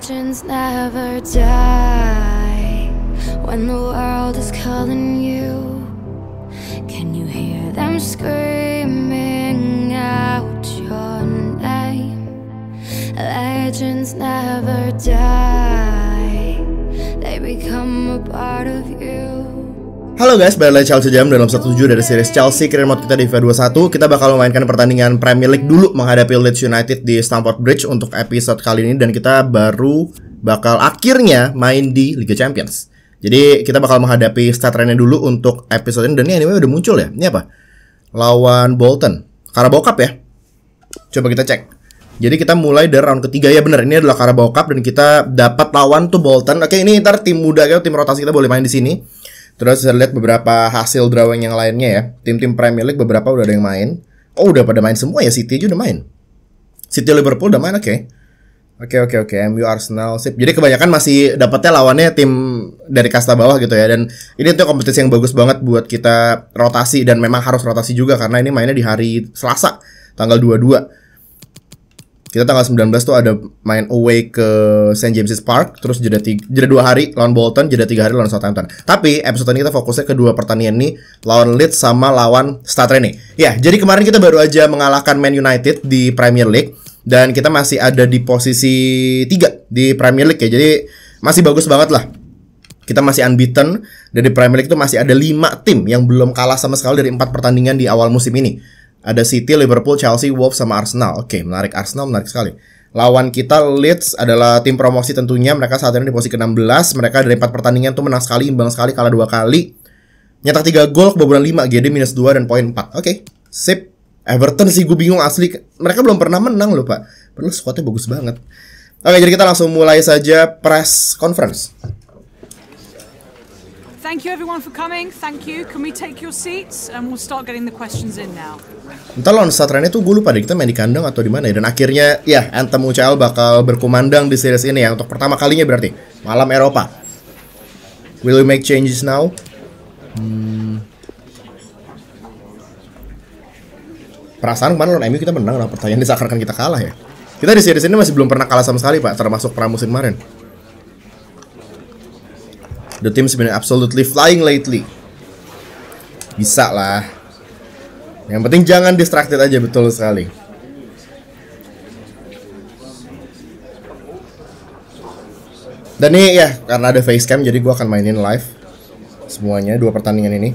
Legends never die when the world is calling you. Can you hear them screaming out your name? Legends never die, they become a part of you. Halo guys, balik lagi Chelsea Jam dalam 17 dari series Chelsea Career Mode kita di FIFA 21. Kita bakal memainkan pertandingan Premier League dulu menghadapi Leeds United di Stamford Bridge untuk episode kali ini. Dan kita baru bakal akhirnya main di Liga Champions. Jadi kita bakal menghadapi start line-nya dulu untuk episode ini. Dan ini anyway udah muncul ya. Ini apa? Lawan Bolton, Carabao Cup ya. Coba kita cek. Jadi kita mulai dari round ketiga, ya bener, ini adalah Carabao Cup dan kita dapat lawan tuh Bolton. Oke, ini ntar tim muda, tim rotasi kita boleh main di sini. Terus saya lihat beberapa hasil drawing yang lainnya ya. Tim-tim Premier League beberapa udah ada yang main. Oh, udah pada main semua ya. City aja udah main. City Liverpool udah main, oke. Oke. MU Arsenal sip. Jadi kebanyakan masih dapatnya lawannya tim dari kasta bawah gitu ya. Dan ini tuh kompetisi yang bagus banget buat kita rotasi. Dan memang harus rotasi juga karena ini mainnya di hari Selasa tanggal 22. Kita tanggal 19 tuh ada main away ke St. James's Park. Terus jeda 2 hari lawan Bolton, jeda 3 hari lawan Southampton. Tapi episode ini kita fokusnya ke dua pertandingan nih, lawan Leeds sama lawan Stade Rennais. Ya, jadi kemarin kita baru aja mengalahkan Man United di Premier League. Dan kita masih ada di posisi 3 di Premier League ya. Jadi masih bagus banget lah. Kita masih unbeaten. Dan di Premier League itu masih ada 5 tim yang belum kalah sama sekali dari 4 pertandingan di awal musim ini. Ada City, Liverpool, Chelsea, Wolves, sama Arsenal. Oke, menarik. Arsenal menarik sekali. Lawan kita Leeds adalah tim promosi tentunya. Mereka saat ini di posisi ke-16. Mereka dari 4 pertandingan tuh menang sekali, imbang sekali, kalah 2 kali. Nyetak 3 gol, kebobolan 5, GD -2 dan poin 4. Oke, sip. Everton sih gue bingung asli. Mereka belum pernah menang loh, Pak. Padahal squadnya bagus banget. Oke, jadi kita langsung mulai saja press conference. Thank you everyone for coming. Thank you. Can we take your seats and we'll start getting the questions in now. Entar lawan Stade Rennais tuh gue lupa deh kita main di kandang atau di mana ya. Dan akhirnya ya Anthem UCL bakal berkumandang di series ini ya untuk pertama kalinya berarti malam Eropa. Will we make changes now? Perasaan kemarin lawan MU kita menang, nah pertanyaan disakarkan kita kalah ya. Kita di series ini masih belum pernah kalah sama sekali Pak, termasuk pramusim kemarin. The team's been absolutely flying lately. Bisa lah. Yang penting jangan distracted aja, betul sekali. Dan ini ya, karena ada facecam jadi gue akan mainin live semuanya, 2 pertandingan ini.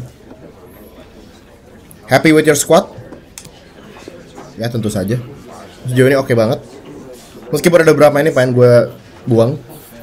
Happy with your squad? Ya tentu saja. Sejauh ini oke banget. Meskipun ada beberapa ini pengen gue buang.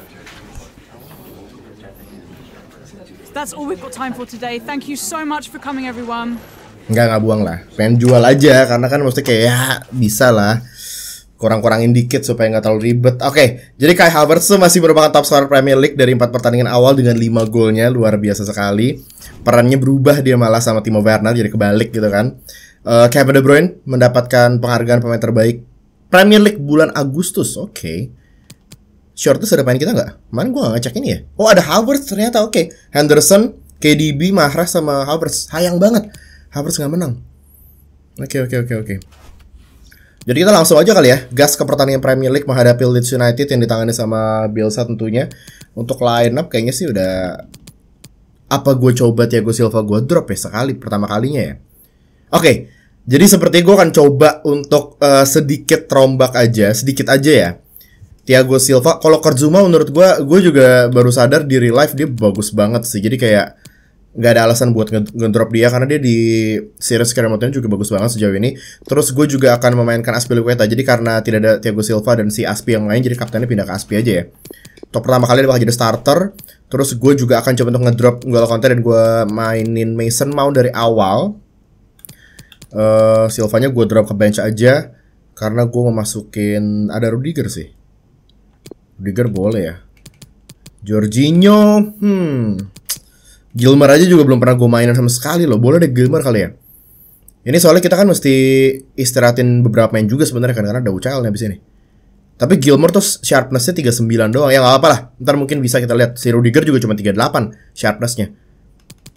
That's all we've got time for today. Thank you so much for coming everyone. Enggak buang lah. Pengen jual aja karena kan mesti kayak ya bisa lah. Kurang-kurangin dikit supaya nggak terlalu ribet. Oke, jadi Kai Havertz masih merupakan top scorer Premier League dari 4 pertandingan awal dengan 5 golnya, luar biasa sekali. Perannya berubah dia malah sama Timo Werner jadi kebalik gitu kan. Kevin De Bruyne mendapatkan penghargaan pemain terbaik Premier League bulan Agustus. Oke. Shortlist ada pemain kita nggak? Kemarin gue nggak ngecek ini ya. Oh ada Havertz ternyata, oke. Henderson, KDB, Mahrez sama Havertz. Sayang banget Havertz nggak menang. Oke. Jadi kita langsung aja kali ya, gas ke pertandingan Premier League menghadapi Leeds United yang ditangani sama Bielsa tentunya. Untuk line up kayaknya sih udah. Apa gue coba Thiago Silva gue drop ya sekali pertama kalinya ya. Oke, jadi seperti gue akan coba untuk sedikit rombak aja, sedikit aja ya. Thiago Silva, kalau Kurtzuma menurut gue juga baru sadar di real life dia bagus banget sih. Jadi kayak nggak ada alasan buat ngedrop dia karena dia di series Career Mode juga bagus banget sejauh ini. Terus gue juga akan memainkan Azpilicueta. Jadi karena tidak ada Thiago Silva dan si Aspi yang lain, jadi kaptennya pindah ke Aspi aja ya. Untuk pertama kali dia bakal jadi starter. Terus gue juga akan coba untuk ngedrop N'Golo Kanté dan gue mainin Mason Mount dari awal. Silvanya gue drop ke bench aja karena gue mau masukin ada Rudiger sih. Rudiger boleh ya. Jorginho, Gilmer aja juga belum pernah gue mainin sama sekali loh. Boleh deh Gilmer kali ya. Ini soalnya kita kan mesti istirahatin beberapa main juga sebenarnya kan karena ada UCL nih abis ini. Tapi Gilmer tuh sharpness-nya 39 doang. Ya gak apa lah. Ntar mungkin bisa kita lihat. Si Rudiger juga cuma 38 sharpness-nya.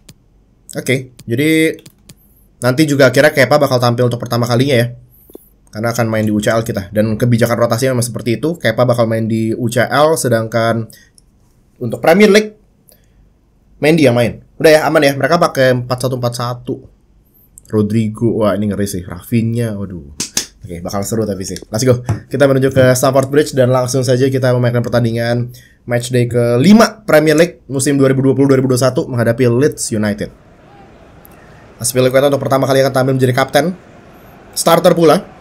Oke, jadi nanti juga akhirnya Kepa bakal tampil untuk pertama kalinya ya. karena akan main di UCL kita. Dan kebijakan rotasinya memang seperti itu. Kepa bakal main di UCL, sedangkan untuk Premier League Mendy yang main. Udah ya, aman ya. Mereka pakai 4-1-4-1. Rodrigo, wah ini ngeri sih. Rafinha, waduh. Oke, bakal seru tapi sih. Let's go. Kita menuju ke Stamford Bridge dan langsung saja kita memainkan pertandingan matchday ke-5 Premier League musim 2020-2021 menghadapi Leeds United. Azpilicueta untuk pertama kali akan tampil menjadi kapten. Starter pula.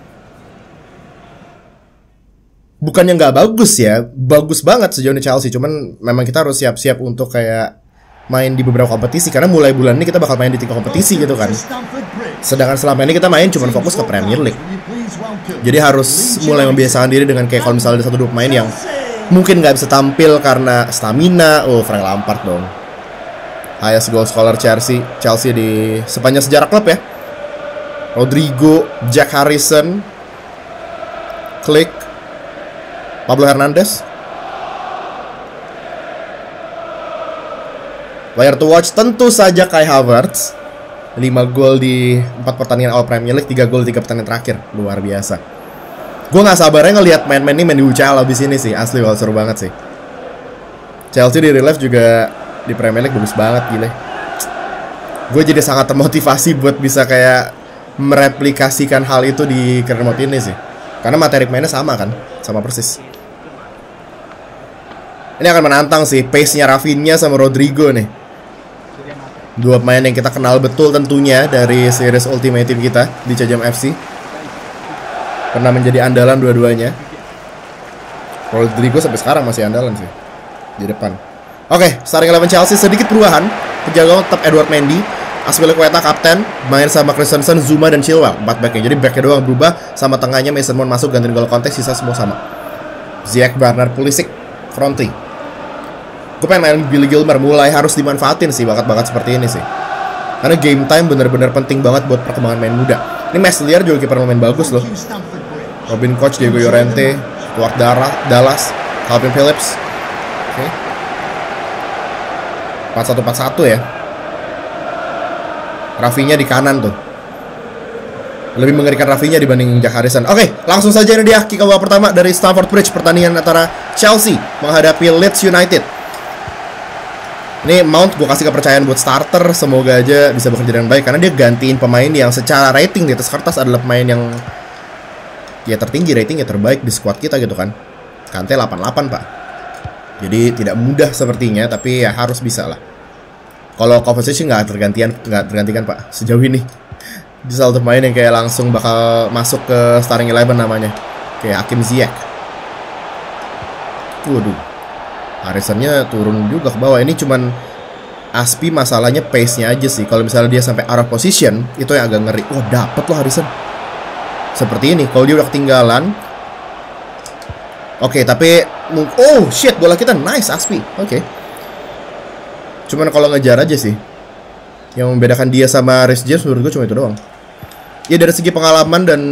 Bukannya nggak bagus ya, bagus banget sejauh ini Chelsea. Cuman memang kita harus siap-siap untuk kayak main di beberapa kompetisi, karena mulai bulan ini kita bakal main di 3 kompetisi gitu kan. Sedangkan selama ini kita main cuma fokus ke Premier League. Jadi harus mulai membiasakan diri dengan kayak kalau misalnya ada 1-2 pemain yang mungkin nggak bisa tampil karena stamina. Oh, Frank Lampard dong, highest goal scorer Chelsea di sepanjang sejarah klub ya. Rodrigo, Jack Harrison, Klik, Pablo Hernandez. Player to watch tentu saja Kai Havertz. 5 gol di 4 pertandingan All Premier League, 3 gol di 3 pertandingan terakhir. Luar biasa. Gue gak sabarnya ngelihat main-main ini main di UCL abis ini sih. Asli bakal seru banget sih. Chelsea di real life juga di Premier League bagus banget, gile. Gue jadi sangat termotivasi buat bisa kayak mereplikasikan hal itu di career mode ini sih. Karena materi mainnya sama kan, sama persis. Ini akan menantang sih, pace-nya Rafinha sama Rodrigo nih. 2 pemain yang kita kenal betul tentunya dari series Ultimate Team kita di CJM FC. Pernah menjadi andalan dua-duanya. Rodrigo sampai sekarang masih andalan sih di depan. Oke, starting 11 Chelsea sedikit perubahan. Penjaga tetap Edward Mendy, Azpilicueta kapten, main sama Christensen, Zuma dan Chilwell 4 backnya. Jadi backnya doang berubah, sama tengahnya Mason Mount masuk gantiin gol konteks, sisa semua sama. Ziyech, Bernard, Pulisic, front three. Gue pengen main Billy Gilmore, mulai harus dimanfaatin sih bakat-bakat seperti ini sih. Karena game time bener-bener penting banget buat perkembangan main muda. Ini Meslier juga kiper main bagus loh. Robin Koch, Diego Llorente, Stuart Dallas, Calvin Phillips. Oke. 4-1-4-1 ya. Rafinha di kanan tuh. Lebih mengerikan Rafinha dibanding Jack Harrison. Oke, langsung saja ini dia kick off pertama dari Stamford Bridge, pertandingan antara Chelsea menghadapi Leeds United. Ini Mount gue kasih kepercayaan buat starter. Semoga aja bisa bekerja dengan baik, karena dia gantiin pemain yang secara rating di atas kertas adalah pemain yang ya tertinggi ratingnya, terbaik di squad kita gitu kan. Kante 88 pak. Jadi tidak mudah sepertinya, tapi ya harus bisa lah. Kalau composition nggak tergantikan pak sejauh ini. Di salah satu pemain yang kayak langsung bakal masuk ke starting 11 namanya, kayak Hakim Ziyech. Waduh, Harrison-nya turun juga ke bawah. Ini cuman Aspi masalahnya pace-nya aja sih. Kalau misalnya dia sampai out of position, itu yang agak ngeri. Oh, dapet loh Harrison. Seperti ini, kalau dia udah ketinggalan. Oke, tapi oh shit, bola kita nice Aspi. Oke. Cuman kalau ngejar aja sih. Yang membedakan dia sama Reece James menurut gue cuma itu doang. Ya dari segi pengalaman dan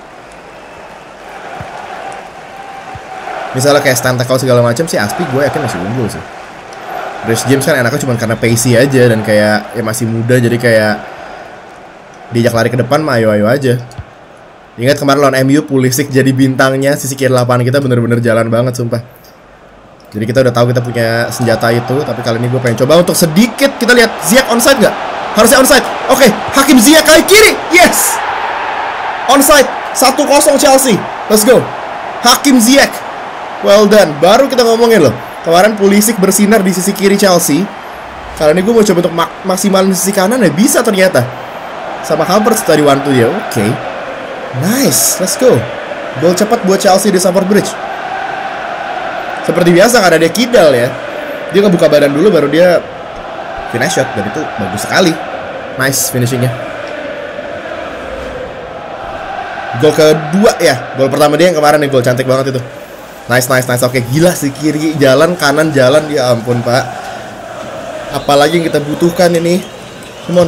misalnya kayak stand tackle segala macam sih, Aspi gue yakin masih unggul sih. Reece James kan enaknya cuma karena pacey aja dan kayak ya masih muda, jadi kayak diajak lari ke depan mah ayo-ayo aja. Ingat kemarin lawan MU, Pulisic jadi bintangnya, sisi kiri lapangan kita bener-bener jalan banget sumpah. Jadi kita udah tahu kita punya senjata itu, tapi kali ini gue pengen coba untuk sedikit kita lihat Ziyech onside nggak? Harusnya onside. Oke, Hakim Ziyech kaki kiri, yes. Onside, 1-0 Chelsea. Let's go. Hakim Ziyech. Well done. Baru kita ngomongin loh. Kemarin Pulisic bersinar di sisi kiri Chelsea. Kali ini gue mau coba untuk maksimalin sisi kanan ya, bisa ternyata. Sama Havertz tadi wantu ya. Oke. Nice. Let's go. Gol cepat buat Chelsea di Stamford Bridge. Seperti biasa kan ada dia kidal ya. Dia ngebuka badan dulu baru dia finish shot, dan itu bagus sekali. Nice finishingnya. Gol kedua ya. Gol pertama dia yang kemarin nih, gol cantik banget itu. Nice. Oke, gila sih, kiri jalan, kanan jalan. Ya ampun pak. Apalagi yang kita butuhkan ini. Come on.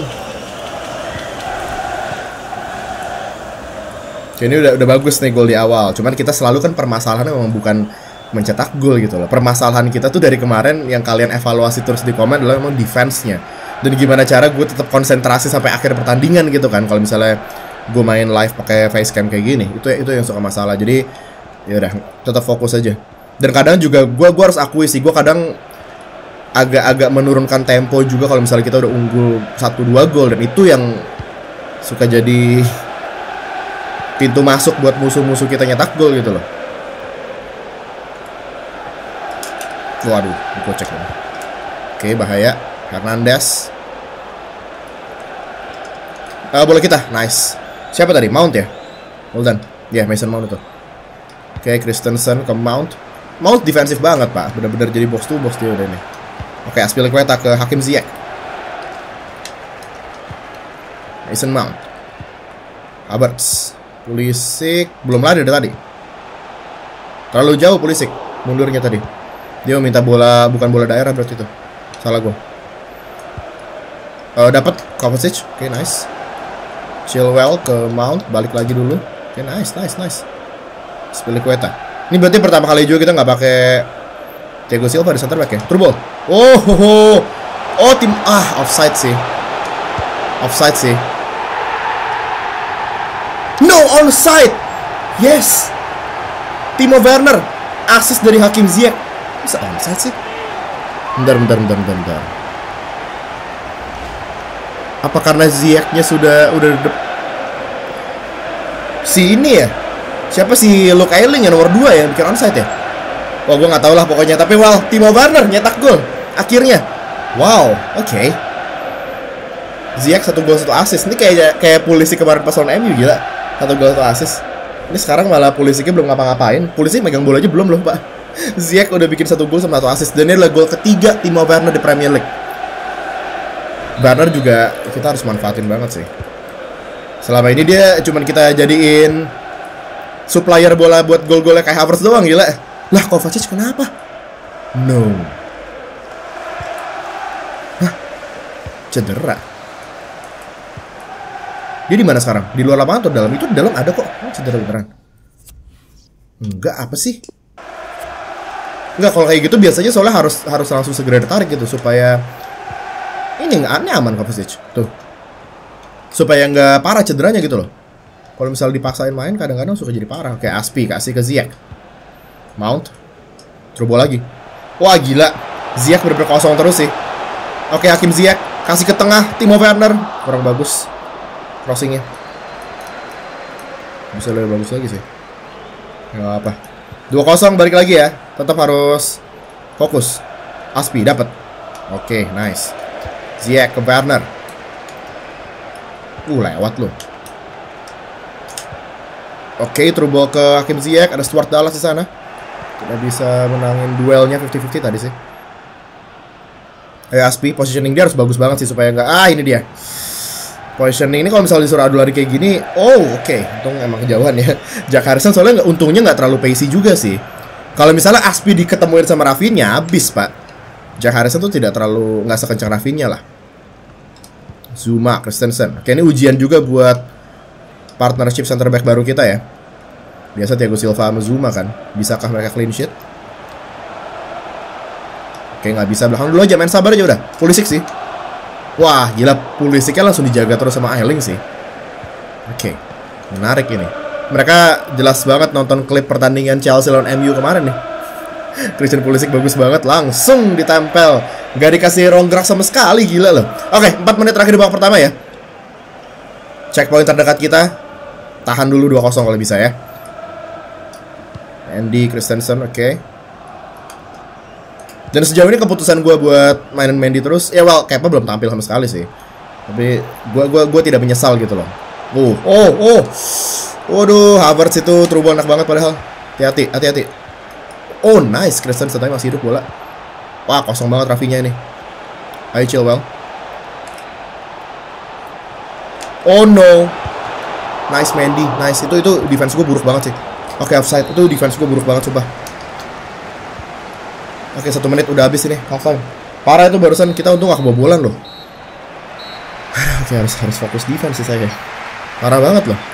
Oke, ini udah bagus nih gol di awal. Cuman kita selalu kan permasalahannya memang bukan mencetak gol gitu loh. Permasalahan kita tuh dari kemarin yang kalian evaluasi terus di komen adalah memang defense-nya. Dan gimana cara gue tetap konsentrasi sampai akhir pertandingan gitu kan. Kalau misalnya gue main live pakai facecam kayak gini. Itu yang suka masalah. Jadi ya udah, tetap fokus aja. Dan kadang juga gue harus akui sih, gue kadang agak menurunkan tempo juga kalau misalnya kita udah unggul 1-2 gol, dan itu yang suka jadi pintu masuk buat musuh-musuh kita nyetak gol gitu loh. Waduh, dikocek loh. Oke, bahaya. Hernandez. Bola kita, nice. Siapa tadi? Mount ya? Hold on. Ya, Mason Mount itu. Oke, Christensen ke Mount. Mount defensif banget, Pak. Bener-bener jadi box to box dia udah nih. Oke, Azpilicueta ke Hakim Ziyech. Mason Mount. Havertz. Pulisic belum lari dari tadi. Terlalu jauh Pulisic mundurnya tadi. Dia minta bola, bukan bola daerah berarti itu. Salah gue. Dapat Kovacic. Oke, nice. Chilwell ke Mount, balik lagi dulu. Oke, nice. Azpilicueta. Ini berarti pertama kali juga kita nggak pakai Thiago Silva di center back ya. Through ball. Tim offside sih. No, onside. Yes. Timo Werner assist dari Hakim Ziyech. Bisa onside sih? Bentar. Apa karena Ziyech-nya udah si ini ya? Siapa si Luke Ayling yang nomor 2 yang bikin onside ya? Wah, gue nggak tahu lah pokoknya. Tapi Timo Werner nyetak gol akhirnya. Wow, oke. Ziyech 1 gol 1 assist. Ini kayak Pulisic kemarin pas lawan MU, gila. 1 gol 1 assist. Ini sekarang malah Pulisicnya belum ngapa-ngapain. Pulisic megang bola aja belum loh, Pak. Ziyech udah bikin 1 gol sama 1 assist. Dan ini adalah gol ketiga Timo Werner di Premier League. Werner juga kita harus manfaatin banget sih. Selama ini dia cuman kita jadiin supplier bola buat gol-golnya kayak Havertz doang, gila. Lah, Kovacic kenapa? No. Hah? Cedera. Dia di mana sekarang? Di luar lapangan atau dalam? Itu di dalam ada kok. Cedera beneran. Enggak, apa sih? Enggak, kalau kayak gitu biasanya soalnya harus langsung segera ditarik gitu supaya ini aman Kovacic. Tuh. Supaya nggak parah cederanya gitu loh. Kalau misalnya dipaksain main kadang-kadang suka jadi parah. Kayak Aspi kasih ke Ziyech. Mount. Coba lagi. Wah, gila. Ziyech bener-bener kosong terus sih. Oke, Hakim Ziyech kasih ke tengah Timo Werner. Kurang bagus crossingnya. Bisa lebih bagus lagi sih. Nggak apa. 2-0 balik lagi ya. Tetap harus fokus. Aspi dapat. Oke, nice. Ziyech ke Werner. Lewat loh. Oke, through ball ke Hakim Ziyech. Ada Stuart Dallas di sana. Tidak bisa menangin duelnya 50-50 tadi sih. Aspi, positioning dia harus bagus banget sih supaya nggak. Ini dia. Positioning ini kalau misalnya disuruh adu lari kayak gini, oke. Untung emang kejauhan ya. Jack Harrison soalnya untungnya nggak terlalu pacey juga sih. Kalau misalnya Aspi diketemuin sama Rafinha, habis Pak. Jack Harrison tuh tidak terlalu, nggak sekencang Rafinha lah. Zuma, Christensen. Oke, ini ujian juga buat partnership center back baru kita ya. Biasa Thiago Silva sama Zuma kan. Bisakah mereka clean sheet? Oke, nggak bisa. Belakang dulu aja, main sabar aja udah. Pulisic sih. Wah, gila. Pulisicnya langsung dijaga terus sama Ayling sih. Oke, menarik ini. Mereka jelas banget nonton klip pertandingan Chelsea lawan MU kemarin nih. Christian Pulisic bagus banget. Langsung ditempel. Gak dikasih ruang gerak sama sekali, gila loh. Oke, 4 menit terakhir di babak pertama ya. Checkpoint terdekat kita. Tahan dulu 2-0 kalau bisa ya. Andy Christensen, oke. Dan sejauh ini keputusan gue buat mainin Mendy terus. Ya Kepa belum tampil sama sekali sih. Tapi gue tidak menyesal gitu loh. Waduh, Havertz itu through ball enak banget padahal. Hati-hati. Oh, nice. Christensen tapi masih hidup bola. Wah, kosong banget Rafinha ini. Ayo Chilwell. Oh no. Nice Mendy. Nice. Itu defense gue buruk banget sih. Oke, offside. Itu defense gue buruk banget coba. Oke, 1 menit udah habis ini. Half time. Parah itu barusan kita untung gak kebobolan loh. Oke, harus fokus defense sih saya. Parah banget loh.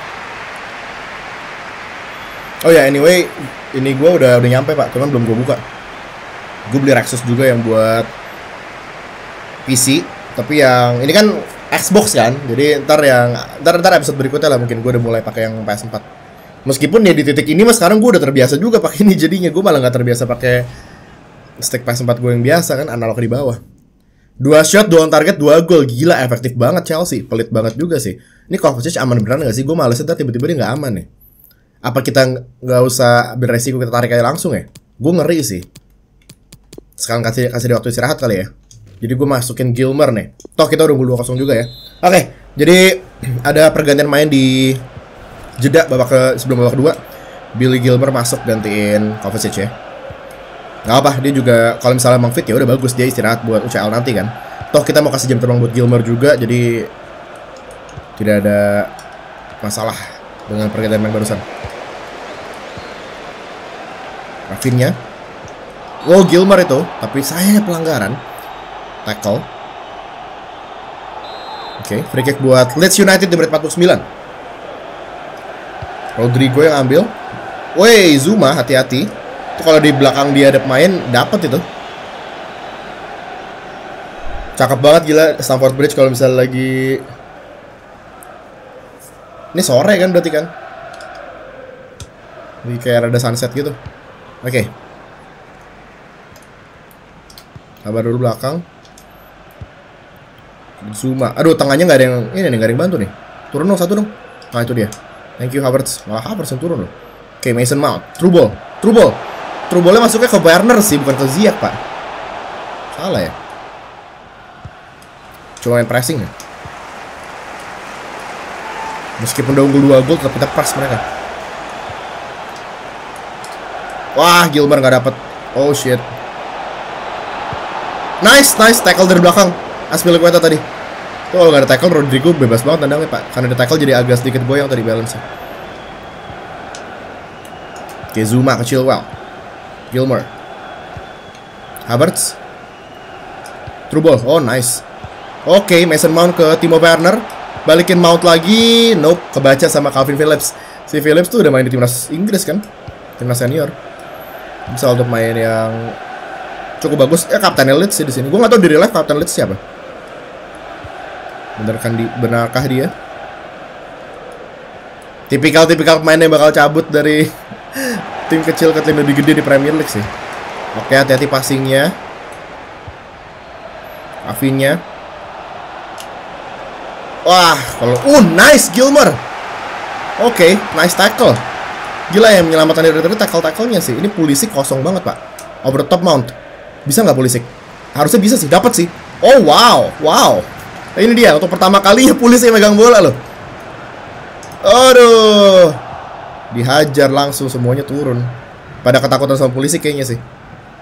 Oh ya, anyway, ini gue udah nyampe Pak, cuman belum gue buka. Gue beli Rexus juga yang buat PC, tapi yang ini kan Xbox kan. Jadi ntar episode berikutnya lah mungkin gue udah mulai pakai yang PS4. Meskipun ya di titik ini mas sekarang gue udah terbiasa juga pakai ini, jadinya gue malah nggak terbiasa pakai stick PS4 gue yang biasa kan, analog di bawah. 2 shot, 2 on target, 2 gol. Gila, efektif banget Chelsea. Pelit banget juga sih. Ini Kovacic aman beneran gak sih? Gue males ntar tiba-tiba dia nggak aman nih. Apa kita nggak usah beresiko, kita tarik aja langsung ya? Gue ngeri sih. Sekarang kasih dia waktu istirahat kali ya. Jadi gue masukin Gilmer nih. Toh kita udah 2-0 juga ya. Oke, jadi ada pergantian main di jeda sebelum babak kedua. Billy Gilmer masuk gantiin Kovacic ya. Gak apa, dia juga kalau misalnya emang fit ya udah bagus, dia istirahat buat UCL nanti kan. Toh kita mau kasih jam terbang buat Gilmer juga, jadi tidak ada masalah dengan pergantian main barusan. Rafinha. Oh, Gilmer itu, tapi sayangnya pelanggaran. Tackle. Oke, free kick buat Leeds United di menit 49. Rodrigo yang ambil. Woi, Zuma, hati-hati. Itu kalau di belakang dia ada pemain, dapat itu. Cakep banget gila Stamford Bridge kalau misalnya lagi. Ini sore kan berarti kan? Ini kayak ada sunset gitu. Oke. Sabar dulu belakang. Zuma. Aduh, tengahnya nggak ada yang ini nih, nggak ada yang bantu nih. Turun dong, satu dong. Nah, itu dia. Thank you Havertz. Malah Havertz yang turun loh. Oke, Mason Mount. Through ball. Through ballnya masuknya ke Werner sih, bukan ke Ziyech, Pak. Salah ya. Cuma main pressing ya. Meskipun udah unggul 2 gol, tetap kita press mereka. Wah, Gilmer nggak dapet. Oh shit. Nice tackle dari belakang. Azpilicueta tadi. Tuh kalau nggak ada tackle, Rodrigo bebas banget tendangnya Pak. Karena ada tackle jadi agak sedikit goyang tadi balance. Oke, Zuma ke Chilwell. Gilmer. Havertz. Through ball. Oh nice. Oke, Mason Mount ke Timo Werner. Balikin Mount lagi. Nope, kebaca sama Calvin Phillips. Si Phillips tuh udah main di timnas Inggris kan, timnas senior. Bisa untuk main yang cukup bagus. Ya kapten Leeds sih di sini. Gue nggak tahu di real life kapten Leeds siapa. Benarkah dia? Tipikal pemain yang bakal cabut dari tim kecil ke tim lebih gede di Premier League sih. Oke, hati-hati passingnya. Rafinha. Wah, kalau nice Gilmer. Oke, nice tackle. Gila ya, menyelamatkan dari tackle-tacklenya sih. Ini Pulisic kosong banget, Pak. Over the top Mount. Bisa nggak Pulisic? Harusnya bisa sih, dapat sih. Oh, wow. Nah, ini dia, untuk pertama kalinya Pulisic megang bola loh. Aduh. Dihajar langsung, semuanya turun. Pada ketakutan sama Pulisic kayaknya sih.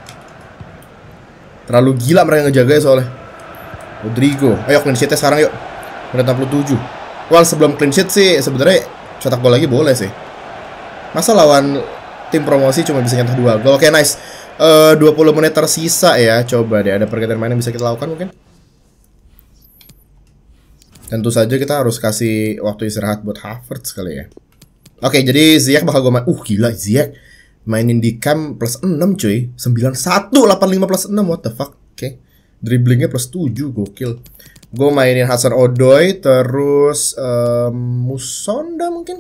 Terlalu gila mereka ngejaganya soalnya. Rodrigo. Ayo clean sheet-nya sekarang yuk. Menit 67. Well, sebelum clean sheet sih sebenarnya cetak gol lagi boleh sih. Masa lawan tim promosi cuma bisa nyetak 2 gol. Oke, nice. 20 menit tersisa ya. Coba deh, ada pergantian main yang bisa kita lakukan mungkin. Tentu saja kita harus kasih waktu istirahat buat Havertz kali ya. Oke, jadi Ziyech bakal gue main. Gila Ziyech mainin di camp plus 6 cuy. 91, 85 plus 6, what the fuck. Oke. Dribblingnya plus 7, gokil. Gue mainin Hudson-Odoi, terus Musonda mungkin.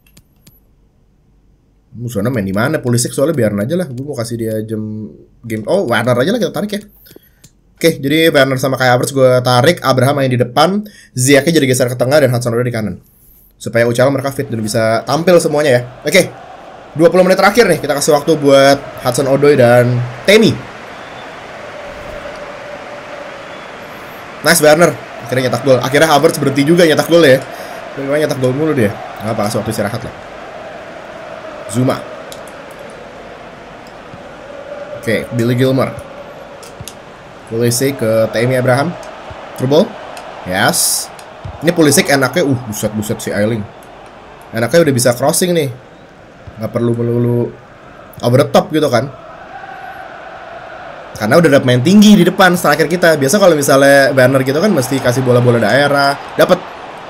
Musonda main di mana? Pulisic soalnya biarin aja lah. Gue mau kasih dia jam game. Oh, Werner aja lah kita tarik ya. Oke, jadi Werner sama Kai Havertz gue tarik, Abraham main di depan, Ziyech-nya jadi geser ke tengah dan Hudson-Odoi di kanan. Supaya UCL mereka fit dan bisa tampil semuanya ya. Oke. 20 menit terakhir nih, kita kasih waktu buat Hudson-Odoi dan Tammy. Nice Werner, akhirnya nyetak gol. Akhirnya Havertz berhenti juga nyetak gol ya. Bagaimana nyetak gol mulu dia. Nggak apa, kasih waktu istirahat lah. Zuma. Oke, Billy Gilmer. Pulisic ke Tammy Abraham. Through ball. Yes. Ini Pulisic enaknya, buset si Ayling. Enaknya udah bisa crossing nih. Nggak perlu melulu over the top gitu kan. Karena udah ada pemain tinggi di depan striker kita. Biasa kalau misalnya Werner gitu kan mesti kasih bola-bola daerah. Dapat.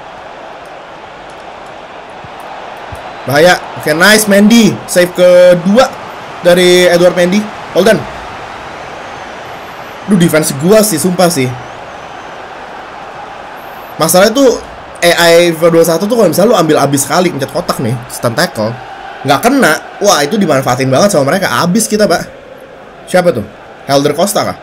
Bahaya. Oke, nice Mendy. Save kedua dari Edward Mendy. Holden. Duh, defense gua sih, sumpah sih. Masalahnya tuh AI FIFA 21 tuh kalau misalnya lu ambil abis sekali pencet kotak nih, stand tackle, nggak kena, wah itu dimanfaatin banget sama mereka, abis kita, Pak. Siapa tuh? Helder Costa kah?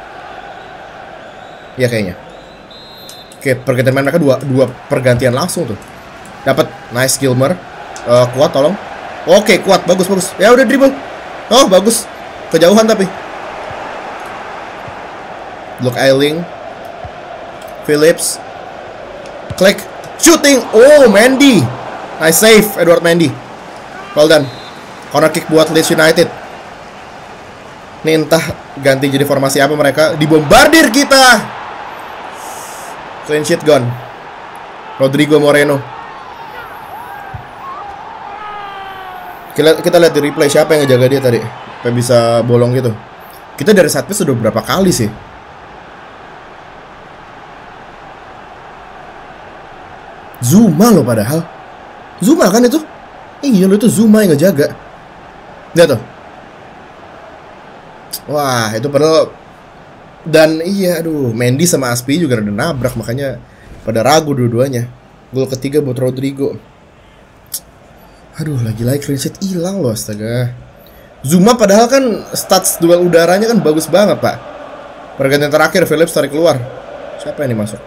Iya kayaknya. Oke, pergantian main mereka dua pergantian langsung tuh. Dapat nice Gilmer. Kuat tolong. Oke, kuat, bagus. Ya udah dribble. Oh, bagus. Kejauhan tapi. Luke Ayling. Phillips. Klik. Shooting. Oh, Mendy. Nice save Edward Mendy. Well done. Corner kick buat Leeds United. Ini entah ganti jadi formasi apa mereka. Dibombardir kita. Clean sheet gone. Rodrigo Moreno. Kita lihat di replay siapa yang ngejaga dia tadi sampai bisa bolong gitu. Kita dari set piece sudah berapa kali sih? Zuma loh padahal. Zuma kan itu? Iya lo itu Zuma yang ngejaga. Lihat tuh. Wah itu padahal. Dan iya aduh Mendy sama Aspi juga udah nabrak, makanya pada ragu dua-duanya. Gol ketiga buat Rodrigo. Aduh lagi-lagi clean sheet hilang loh, astaga. Zuma padahal kan stats duel udaranya kan bagus banget, Pak. Pergantian terakhir Phillips tarik keluar. Siapa yang dimasuk?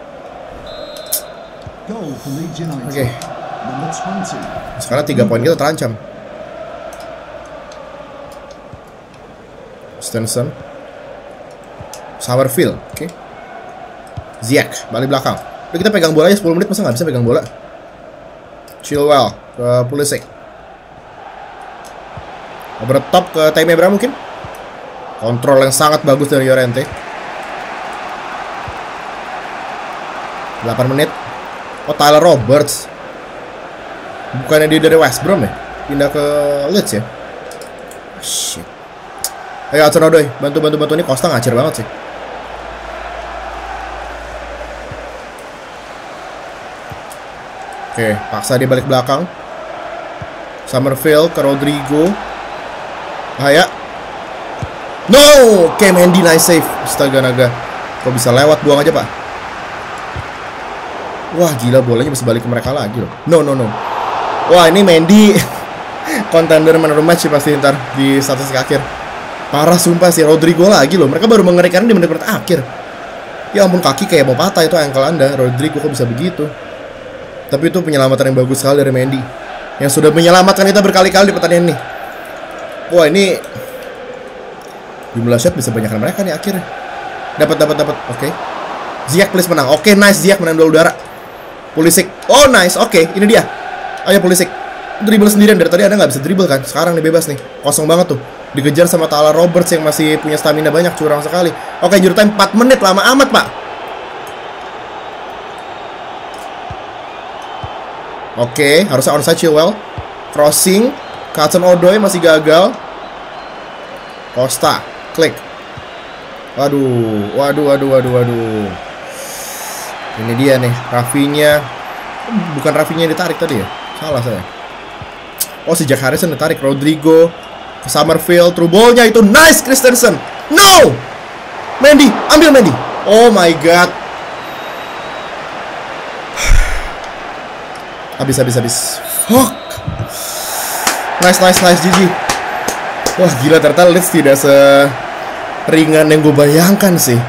Oke. Sekarang 3 poin kita terancam. Stenson. Summerfield, oke. Ziyech, balik belakang. Udah kita pegang bola aja 10 menit, masa nggak bisa pegang bola? Chilwell ke Pulisic. Over top ke Tammy Abraham mungkin. Kontrol yang sangat bagus dari Llorente. 8 menit. Oh, Tyler Roberts. Bukannya dia dari West Brom ya? Pindah ke Leeds ya? Shit. Ayo Hudson-Odoi, bantu ini. Costa ngacir banget sih. Oke, paksa dia balik belakang. Summerfield ke Rodrigo. Bahaya. No! Oke, Mendy nice save. Astaga naga. Kok bisa lewat, buang aja, Pak. Wah, gila bolanya bisa balik ke mereka lagi loh. No. Wah, ini Mendy contender man of the match sih pasti ntar di statistik akhir. Parah sumpah sih, Rodrigo lagi loh. Mereka baru mengerikan di menit-menit akhir. Ya ampun, kaki kayak mau patah itu ankle Anda. Rodrigo kok bisa begitu? Tapi itu penyelamatan yang bagus sekali dari Mendy, yang sudah menyelamatkan kita berkali-kali di pertandingan ini. Wah, ini jumlah shot bisa banyakkan mereka nih akhirnya. Dapat. Oke. Ziyech please menang. Oke, nice Ziyech menang duel udara. Pulisic. Oh, nice. Oke, ini dia. Ayo Pulisic. Dribble sendirian, dari tadi Anda nggak bisa dribble kan? Sekarang nih bebas nih. Kosong banget tuh. Dikejar sama Tyler Roberts yang masih punya stamina banyak, curang sekali. Oke, injury time 4 menit, lama amat, Pak. Oke, harusnya onside Chilwell. Crossing, Hudson-Odoi masih gagal. Costa, klik. Waduh. Ini dia nih, Rafinha. Bukan Rafinha yang ditarik tadi ya? Salah saya. Oh, si Jack Harrison ditarik. Rodrigo ke Summerfield, through ball-nya itu nice Christensen. No! Mendy, ambil Mendy. Oh my god. Habis. Fuck. Nice GG. Wah, gila ternyata Leeds tidak seringan yang gue bayangkan sih.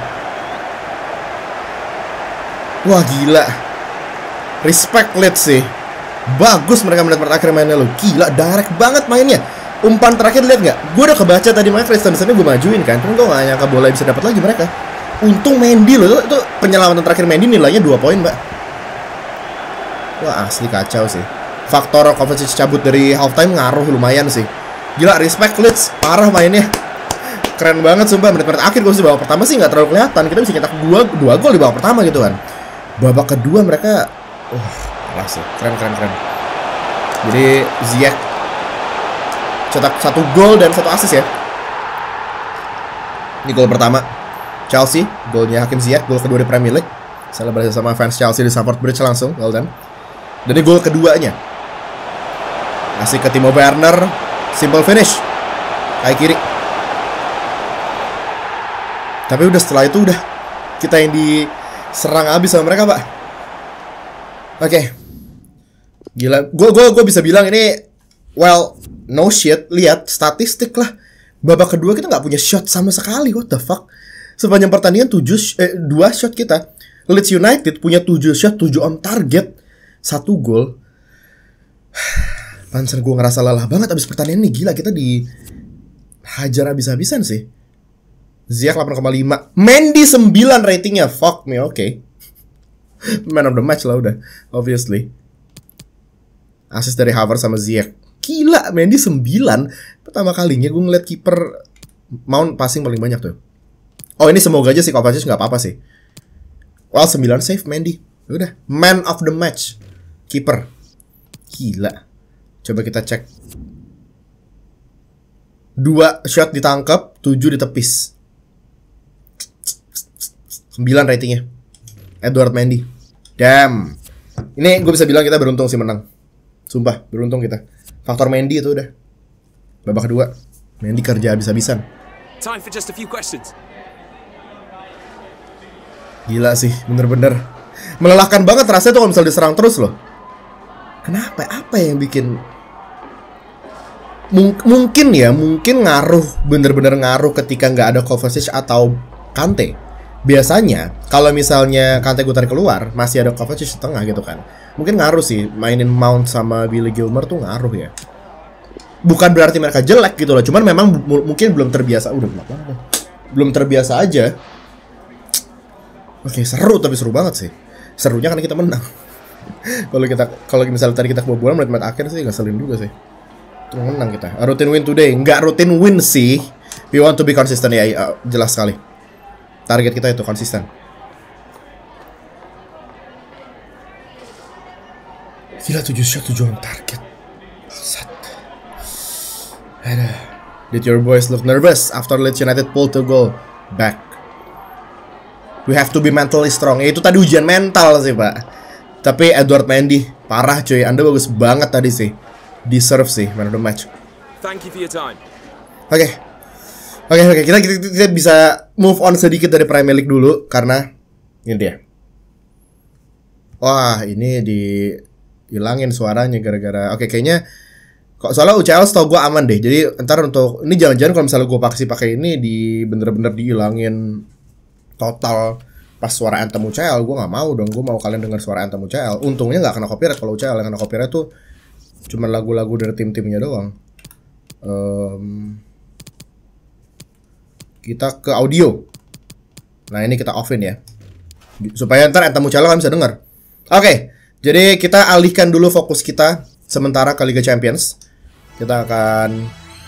Wah, gila. Respect Leeds sih. Bagus mereka menit terakhir mainnya lo. Gila, direct banget mainnya. Umpan terakhir lihat nggak? Gue udah kebaca tadi makanya Christensen gue majuin kan. Cuman gue nggak nyangka bola bisa dapat lagi mereka. Untung Mendy loh. Itu penyelamatan terakhir Mendy nilainya 2 poin, Mbak. Wah, asli kacau sih. Faktor Kovacic cabut dari halftime ngaruh lumayan sih. Gila, respect Leeds. Parah mainnya. Keren banget sumpah. Menit-menit akhir gue sih babak pertama sih nggak terlalu kelihatan. Kita bisa nyetak 2 gol di babak pertama gitu kan. Babak kedua mereka parah sih. Keren. Jadi Ziyech cetak 1 gol dan 1 assist ya. Ini gol pertama Chelsea, golnya Hakim Ziyech, gol kedua di Premier League. Selebrasi sama fans Chelsea di Stamford Bridge langsung, well done. Dan ini gol keduanya. Kasih ke Timo Werner, simple finish. Kaki kiri. Tapi udah setelah itu udah kita yang diserang abis sama mereka, Pak. Oke. Gila, gue bisa bilang ini, well, no shit. Lihat statistik lah. Babak kedua kita nggak punya shot sama sekali. What the fuck? Sepanjang pertandingan 2 shot kita. Leeds United punya 7 shot, 7 on target, 1 gol. Pantesan gue ngerasa lelah banget abis pertandingan ini. Gila, kita dihajar habis-habisan sih. Ziyech 8,5. Mendy 9 ratingnya. Fuck me, oke. Man of the match lah udah, obviously. Assist dari Havertz sama Ziyech. Gila, Mendy 9. Pertama kalinya gue ngeliat kiper Mount passing paling banyak tuh. Oh, ini semoga aja sih Kovacic nggak apa-apa sih. Well, 9 save Mendy. Udah, man of the match. Kiper. Gila. Coba kita cek. 2 shot ditangkap, 7 ditepis. 9 ratingnya. Edward Mendy. Damn. Ini gue bisa bilang kita beruntung sih menang. Sumpah, beruntung kita. Faktor Mendy itu udah. Babak kedua, Mendy kerja habis-habisan. Time for just a few questions. Gila sih, bener-bener melelahkan banget rasanya tuh kalau misalnya diserang terus loh. Kenapa? Apa yang bikin? Mungkin ngaruh, bener-bener ngaruh ketika nggak ada Kovacic atau Kante. Biasanya kalau misalnya Kante gue tarik keluar, masih ada Kovacic di tengah gitu kan. Mungkin ngaruh sih, mainin Mount sama Billy Gilmour tuh ngaruh ya. Bukan berarti mereka jelek gitu loh, cuman memang mungkin belum terbiasa. Belum terbiasa aja. Oke, seru, tapi seru banget sih. Serunya karena kita menang. Kalau misalnya tadi kita kebobolan menit-menit akhir sih ngeselin juga sih. Tuh menang kita. A routine win today. Nggak routine win sih. We want to be consistent ya, jelas sekali. Target kita itu konsisten. Gila, 7 shot, 7 on target. Aduh. Did your boys look nervous after Leeds United pulled the goal back? We have to be mentally strong. Ya, itu tadi ujian mental sih, Pak. Tapi Edward Mendy parah cuy. Anda bagus banget tadi sih. Deserve sih man of the match. Thank you for your time. Oke. Kita bisa move on sedikit dari Premier League dulu karena ini dia. Wah, ini dihilangin suaranya gara-gara. Oke, kayaknya kok soalnya UCL setahu gue aman deh. Jadi ntar untuk ini jangan-jangan kalau misalnya gue pakai ini bener-bener dihilangin total pas suara anthem UCL. Gue nggak mau dong. Gue mau kalian dengar suara anthem UCL. Untungnya nggak kena copyright. Kalau UCL yang kena copyright tuh cuma lagu-lagu dari tim-timnya doang. Kita ke audio. Nah, ini kita offin ya, supaya ntar anthem UCL kalian bisa dengar. Oke, jadi kita alihkan dulu fokus kita sementara ke Liga Champions. Kita akan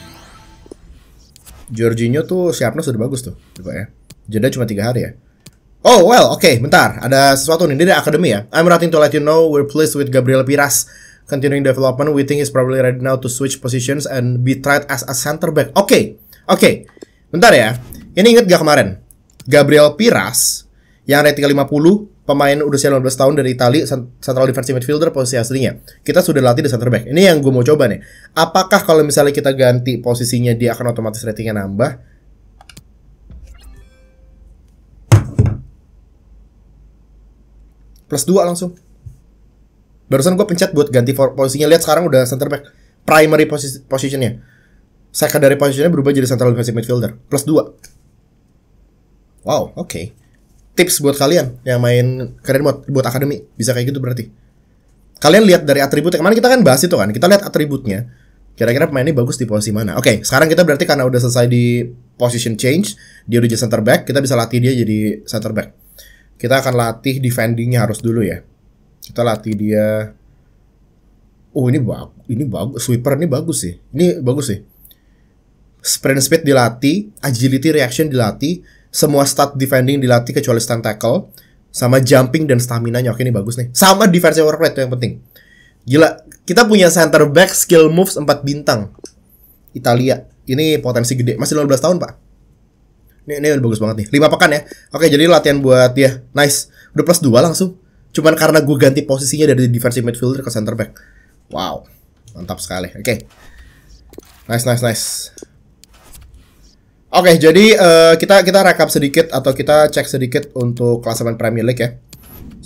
Jorginho tuh siapnya sudah bagus tuh, coba ya. Jeda cuma 3 hari ya. Oh well, oke, bentar. Ada sesuatu nih dari akademi ya. I'm writing to let you know we're pleased with Gabriel Piras continuing development. We think he's probably ready now to switch positions and be tried as a center back. Oke. Bentar ya. Ini inget gak kemarin? Gabriel Piras yang rating 50, pemain usia 15 tahun dari Italia, central defensive midfielder posisi aslinya. Kita sudah latih di center back. Ini yang gue mau coba nih. Apakah kalau misalnya kita ganti posisinya dia akan otomatis ratingnya nambah? +2 langsung. Barusan gue pencet buat ganti posisinya. Lihat sekarang udah center back. Primary positionnya. Secondary positionnya berubah jadi central defensive midfielder. +2. Wow, oke. Tips buat kalian yang main kalian buat akademi. Bisa kayak gitu berarti. Kalian lihat dari atribut. Kemarin kita kan bahas itu kan. Kita lihat atributnya. Kira-kira pemain ini bagus di posisi mana. Oke, sekarang kita berarti karena udah selesai di position change. Dia udah jadi center back. Kita bisa latih dia jadi center back. Kita akan latih defendingnya harus dulu ya. Kita latih dia. Oh, ini bagus. Sweeper ini bagus sih. Ini bagus sih. Sprint speed dilatih, agility reaction dilatih, semua stat defending dilatih kecuali stand tackle, sama jumping dan stamina-nya. Oke, ini bagus nih. Sama defensive work rate, itu yang penting. Gila, kita punya center back skill moves 4 bintang. Italia. Ini potensi gede. Masih 15 tahun, Pak. Ini udah bagus banget nih. 5 pekan ya. Oke, jadi latihan buat dia. Nice. Udah +2 langsung. Cuman karena gue ganti posisinya dari defensive midfielder ke center back. Wow. Mantap sekali. Oke. Nice. Oke, jadi kita rekap sedikit atau kita cek sedikit untuk klasemen Premier League ya.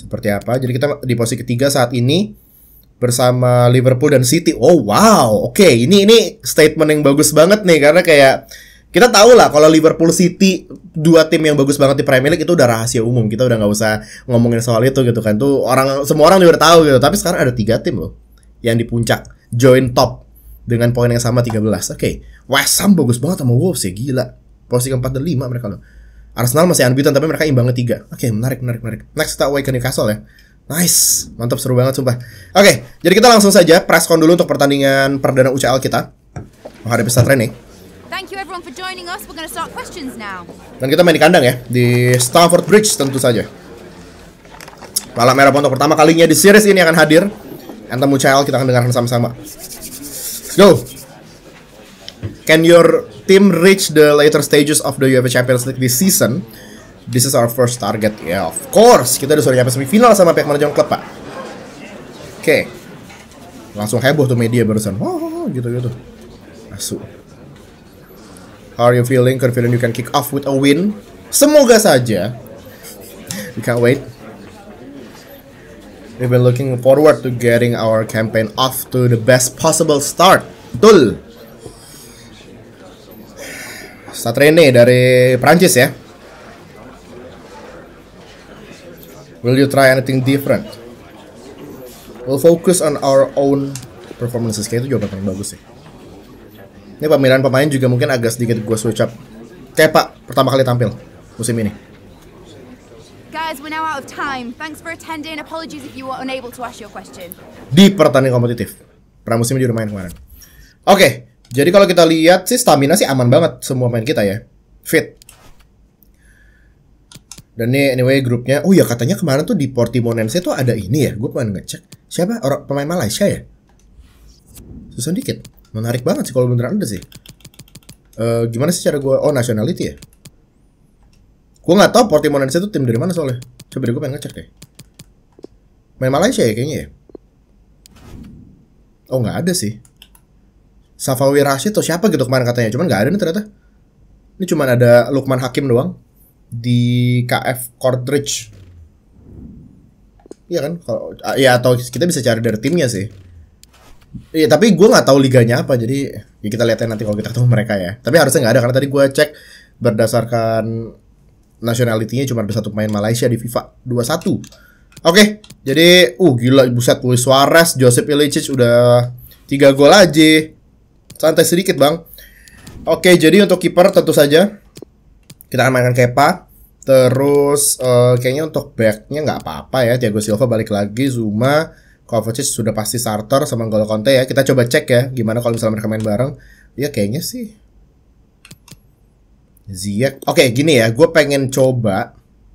seperti apa. Jadi kita di posisi ketiga saat ini bersama Liverpool dan City. Oh wow, oke, ini statement yang bagus banget nih, karena kayak kita tahu lah kalau Liverpool City dua tim yang bagus banget di Premier League itu udah rahasia umum. Kita udah nggak usah ngomongin soal itu gitu kan. Tuh semua orang udah tahu gitu. Tapi sekarang ada 3 tim loh yang di puncak, join top dengan poin yang sama 13. Oke. West Ham bagus banget sama Wolves ya, gila. Posisi keempat dan 5 mereka loh. Arsenal masih unbeaten tapi mereka imbangnya 3. Oke, menarik. Next kita away ke Newcastle ya. Nice, mantap, seru banget sumpah. Oke, jadi kita langsung saja presscon dulu untuk pertandingan perdana UCL kita menghadapi Stade Rennais. Thank you everyone for joining us. We're going to start questions now. Dan kita main di kandang ya, di Stamford Bridge tentu saja. Malam merah untuk pertama kalinya di series ini akan hadir. Anthem UCL kita akan dengarkan sama-sama. Let's go. Can your team reach the later stages of the UEFA Champions League this season? This is our first target. Yeah, of course. Kita udah sudah nyampe semifinal sama pihak manajemen klub, Pak. Oke. Langsung heboh tuh media barusan. Oh, gitu-gitu. Asu. How are you feeling? Confident you can kick off with a win? Semoga saja. We can't wait. We've been looking forward to getting our campaign off to the best possible start. Betul. Stade Rennais dari Prancis ya. Will you try anything different? We'll focus on our own performances. Kayak itu jawaban paling bagus sih. Ini pemilihan pemain juga mungkin agak sedikit gue switch up. Kayak Pak pertama kali tampil musim ini. Guys, we're now out of time. Thanks for attending. Apologies if you were unable to ask your question. Di pertandingan kompetitif. Pramusim dia udah main kemarin. Oke, jadi kalau kita lihat sih stamina sih aman banget semua pemain kita ya. Fit. Dan ini anyway grupnya. Oh ya, katanya kemarin tuh di Portimonense tuh ada ini ya. Gue pengen ngecek. Siapa orang pemain Malaysia ya? Susah dikit. Menarik banget sih kalau beneran ada sih. Gimana sih cara gue? Oh, nationality ya. Gue nggak tahu Portimonense itu tim dari mana soalnya. Coba deh gue pengen ngecek deh. Main Malaysia ya kayaknya ya. Oh nggak ada sih. Safawi Rashid atau siapa gitu kemarin katanya. Cuman nggak ada nih ternyata. Ini cuman ada Lukman Hakim doang. Di KF Kortrijk. Iya kan? Ya atau kita bisa cari dari timnya sih. Iya tapi gue nggak tahu liganya apa, jadi ya kita lihatnya nanti kalau kita ketemu mereka ya. Tapi harusnya nggak ada karena tadi gue cek berdasarkan nationality-nya cuma ada satu pemain Malaysia di FIFA 21. Oke, jadi gila buset, Luis Suarez, Josep Ilicic udah 3 gol aja. Santai sedikit bang. Oke, jadi untuk kiper tentu saja kita akan mainkan Kepa. Terus kayaknya untuk backnya nggak apa-apa ya. Thiago Silva balik lagi, Zuma, Kovacic sudah pasti starter sama N'Golo Conte ya. Kita coba cek ya gimana kalau misalnya mereka main bareng. Ya kayaknya sih Ziyech. Oke, gini ya, gue pengen coba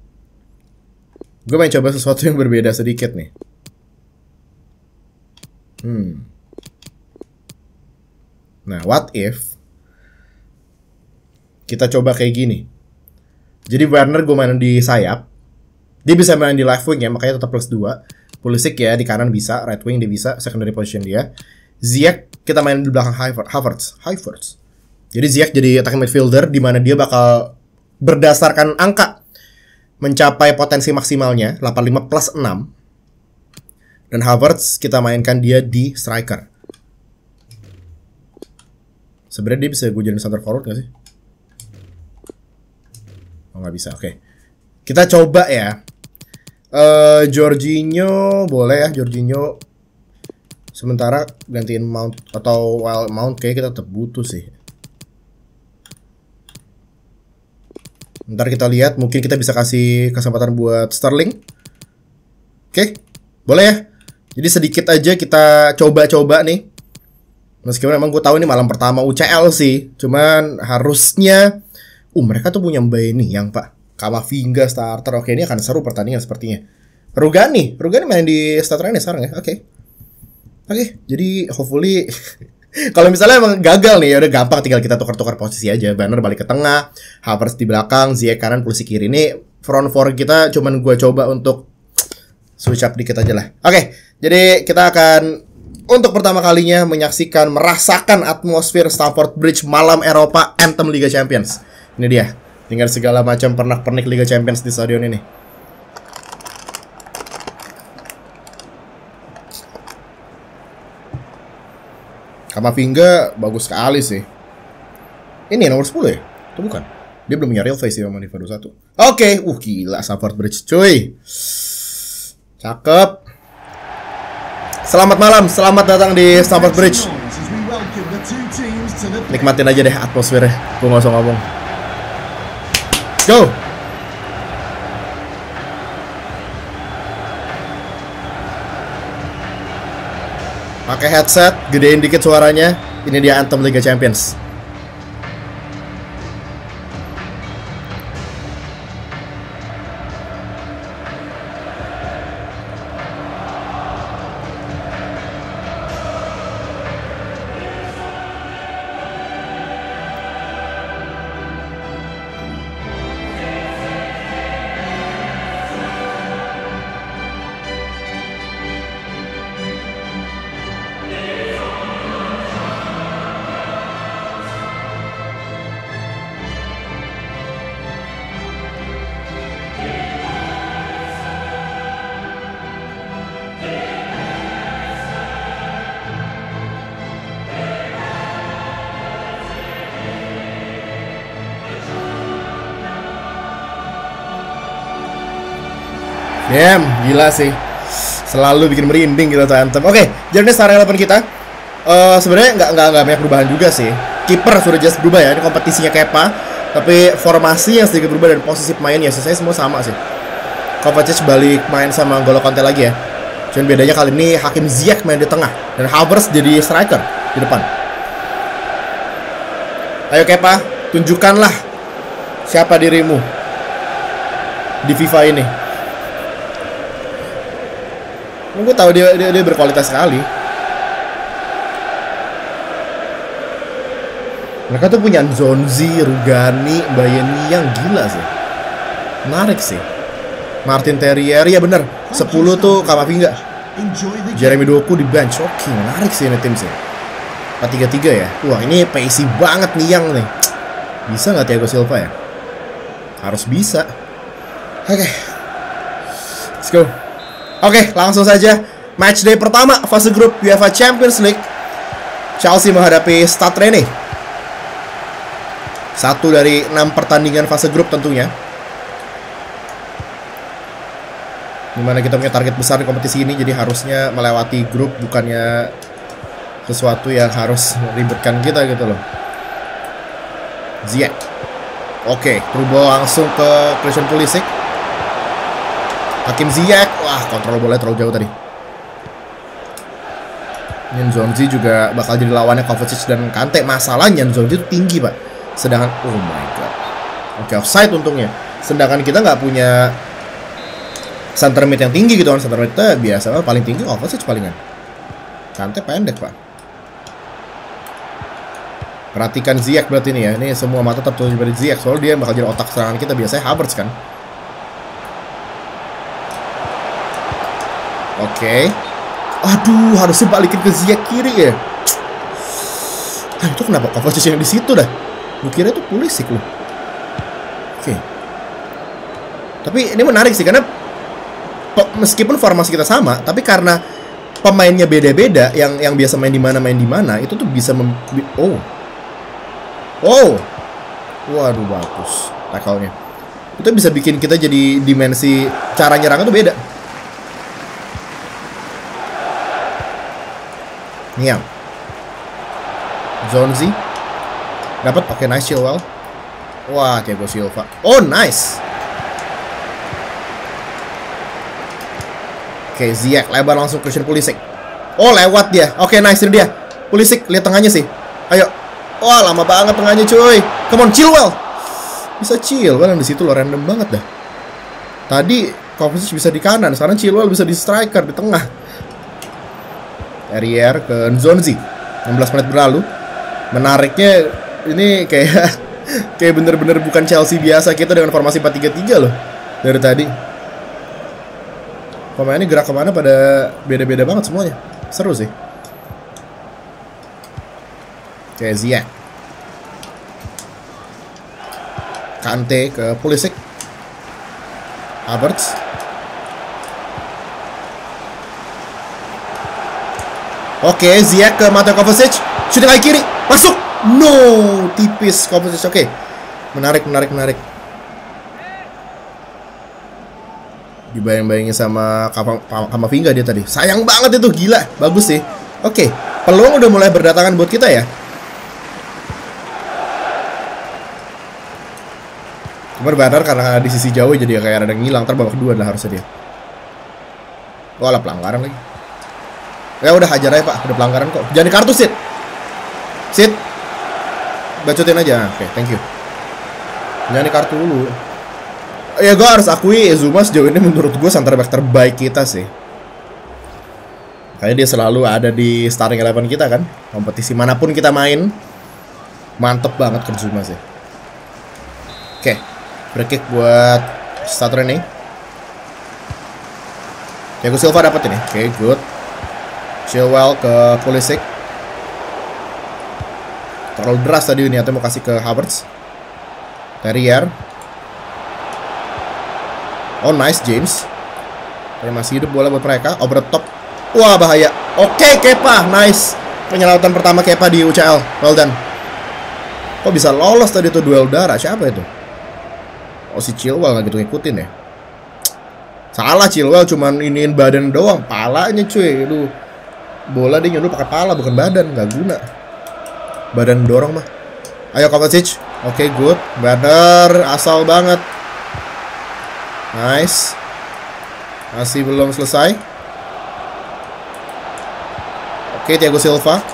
sesuatu yang berbeda sedikit nih. Nah, what if kita coba kayak gini. Jadi Werner gue main di sayap. Dia bisa main di left wing ya, makanya tetap +2. Pulisic ya di kanan bisa, right wing dia bisa, secondary position dia. Ziyech kita main di belakang Havertz. Jadi Ziyech jadi attacking midfielder di mana dia bakal berdasarkan angka mencapai potensi maksimalnya 85 + 6. Dan Havertz kita mainkan dia di striker. Sebenarnya dia bisa gue jadi center forward gak sih? Oh nggak bisa, oke. Kita coba ya. Jorginho boleh ya, Jorginho. Sementara gantiin Mount atau Mount kayak kita tetap butuh sih. Ntar kita lihat, mungkin kita bisa kasih kesempatan buat Sterling. Oke, boleh ya. Jadi sedikit aja kita coba-coba nih. Meskipun emang gue tahu ini malam pertama UCL sih, cuman harusnya mereka tuh punya Mbaye nih yang Pak Kamavinga starter. Oke, ini akan seru pertandingan sepertinya. Rugani main di Stade Rennais sekarang ya. Oke, jadi hopefully kalau misalnya emang gagal nih ya udah gampang, tinggal kita tukar-tukar posisi aja. Werner balik ke tengah, Havertz di belakang, Ziyech kanan, Pulisic kiri. Ini front four kita cuman gue coba untuk switch up dikit aja lah. Oke, jadi kita akan untuk pertama kalinya merasakan atmosfer Stamford Bridge malam Eropa, Anthem Liga Champions. Ini dia, tinggal segala macam pernak-pernik Liga Champions di stadion ini. Kamavinga bagus sekali sih. Ini nomor 10 ya? Itu bukan? Dia belum punya real face sih sama di FIFA 21. Oke, gila Stamford Bridge cuy. Cakep. Selamat malam, selamat datang di Stamford Bridge. Nikmatin aja deh atmosfernya. Gue gak usah ngomong. Go. Pakai headset, gedein dikit suaranya. Ini dia anthem Liga Champions. Damn, gila sih. Selalu bikin merinding gitu tuh anthem. Oke, jadi ini starting 11 kita. Sebenarnya nggak banyak perubahan juga sih. Kiper sudah jelas berubah ya. Ini kompetisinya Kepa. Tapi formasi yang sedikit berubah dan posisi pemainnya sisanya semua sama sih. Kovacic balik main sama N'Golo Kanté lagi ya. Cuman bedanya kali ini Hakim Ziyech main di tengah dan Havertz jadi striker di depan. Ayo Kepa, tunjukkanlah siapa dirimu di FIFA ini. Gue tahu dia berkualitas sekali. Mereka tuh punya Nzonzi, Rugani, Bayeni yang gila sih. Menarik sih. Martin Terrier, ya bener. 10 tuh Kamavinga. Jeremy Doku di bench. Oke, menarik sih ini tim sih. 4-3-3 ya. Wah, ini pacey banget nih yang nih. Bisa nggak Thiago Silva ya? Harus bisa. Oke. Let's go. Oke, langsung saja match day pertama fase grup UEFA Champions League. Chelsea menghadapi Stade Rennais. 1 dari 6 pertandingan fase grup tentunya. Dimana kita punya target besar di kompetisi ini, jadi harusnya melewati grup, bukannya sesuatu yang harus ribetkan kita gitu loh. Ziyech. Oke, through langsung ke Christian Pulisic. Hakim Ziyech, wah kontrol bola terlalu jauh tadi. Nzonzi juga bakal jadi lawannya Kovacic dan Kanté. Masalahnya Nzonzi itu tinggi pak. Sedangkan, oh my god. Oke, offside untungnya. Sedangkan kita nggak punya center mid yang tinggi gitu kan. Center mid biasa paling tinggi Kovacic palingan. Kanté pendek pak. Perhatikan Ziyech berarti ini ya. Ini semua mata tetap tuju pada Ziyech. Soalnya dia bakal jadi otak serangan kita. Biasanya Havertz kan. Oke. Aduh, harusnya balikin ke Ziyech kiri ya. Nah, itu kenapa Kovacic yang di situ dah? Gue kira itu Pulisic loh. Oke. Tapi ini menarik sih karena meskipun formasi kita sama, tapi karena pemainnya beda-beda, yang biasa main di mana, itu tuh bisa waduh bagus tackle-nya. Itu bisa bikin kita jadi dimensi cara nyerangnya tuh beda. Niang. Zonzi dapat, oke, nice Chilwell. Wah, Thiago Silva. Oh, nice. Oke, Ziyech lebar langsung Christian Pulisic. Oh, lewat dia. Oke, nice ini dia. Pulisic, lihat tengahnya sih. Ayo. Wah, lama banget tengahnya, cuy. Come on, Chilwell. Bisa Chilwell yang di situ loh, random banget dah. Tadi Kovacic bisa di kanan, sekarang Chilwell bisa di striker di tengah. Terrier ke Nzonzi. 16 menit berlalu. Menariknya ini kayak bener-bener bukan Chelsea biasa kita dengan formasi 4-3-3 loh dari tadi. Pemainnya gerak kemana pada beda-beda banget semuanya. Seru sih. Kayak Ziyech. Kanté ke Pulisic. Havertz. Oke, Ziyech ke Mateo Kovacic. Shooting kaki kiri, masuk. No, tipis Kovacic. Oke. Menarik. Dibayang-bayangin sama Kamavinga dia tadi. Sayang banget itu, gila. Bagus sih. Oke, peluang udah mulai berdatangan buat kita ya. Cuma Werner karena di sisi jauh jadi kayak ada ngilang. Ntar babak kedua adalah harusnya dia. Wah, lah pelanggaran lagi. Ya udah hajar aja Pak, udah pelanggaran kok. Jangan di kartu Sit. Bacotin aja. Oke, thank you. Jangan di kartu dulu. Ya gue harus akui Zouma sejauh ini menurut gue center back terbaik kita sih. Kayaknya dia selalu ada di starting 11 kita kan. Kompetisi manapun kita main, mantep banget ke Zouma sih. Oke, free kick buat starter ini. Thiago Silva dapat ini. Oke, good. Chilwell ke Pulisic. Terlalu deras tadi niatnya mau kasih ke Havertz. Terrier. Oh nice James. Tapi masih hidup bola buat mereka. Over the top. Wah bahaya. Oke Kepa. Nice. Penyelamatan pertama Kepa di UCL. Well done. Kok bisa lolos tadi tuh duel udara? Siapa itu? Oh si Chilwell gak gitu ngikutin ya. Salah Chilwell cuman iniin badan doang. Palanya cuy. Aduh. Bola dia nyundul pakai pala bukan badan. Gak guna. Badan dorong mah. Ayo Kovacic. Oke good. Werner asal banget. Nice. Masih belum selesai. Oke, Thiago Silva.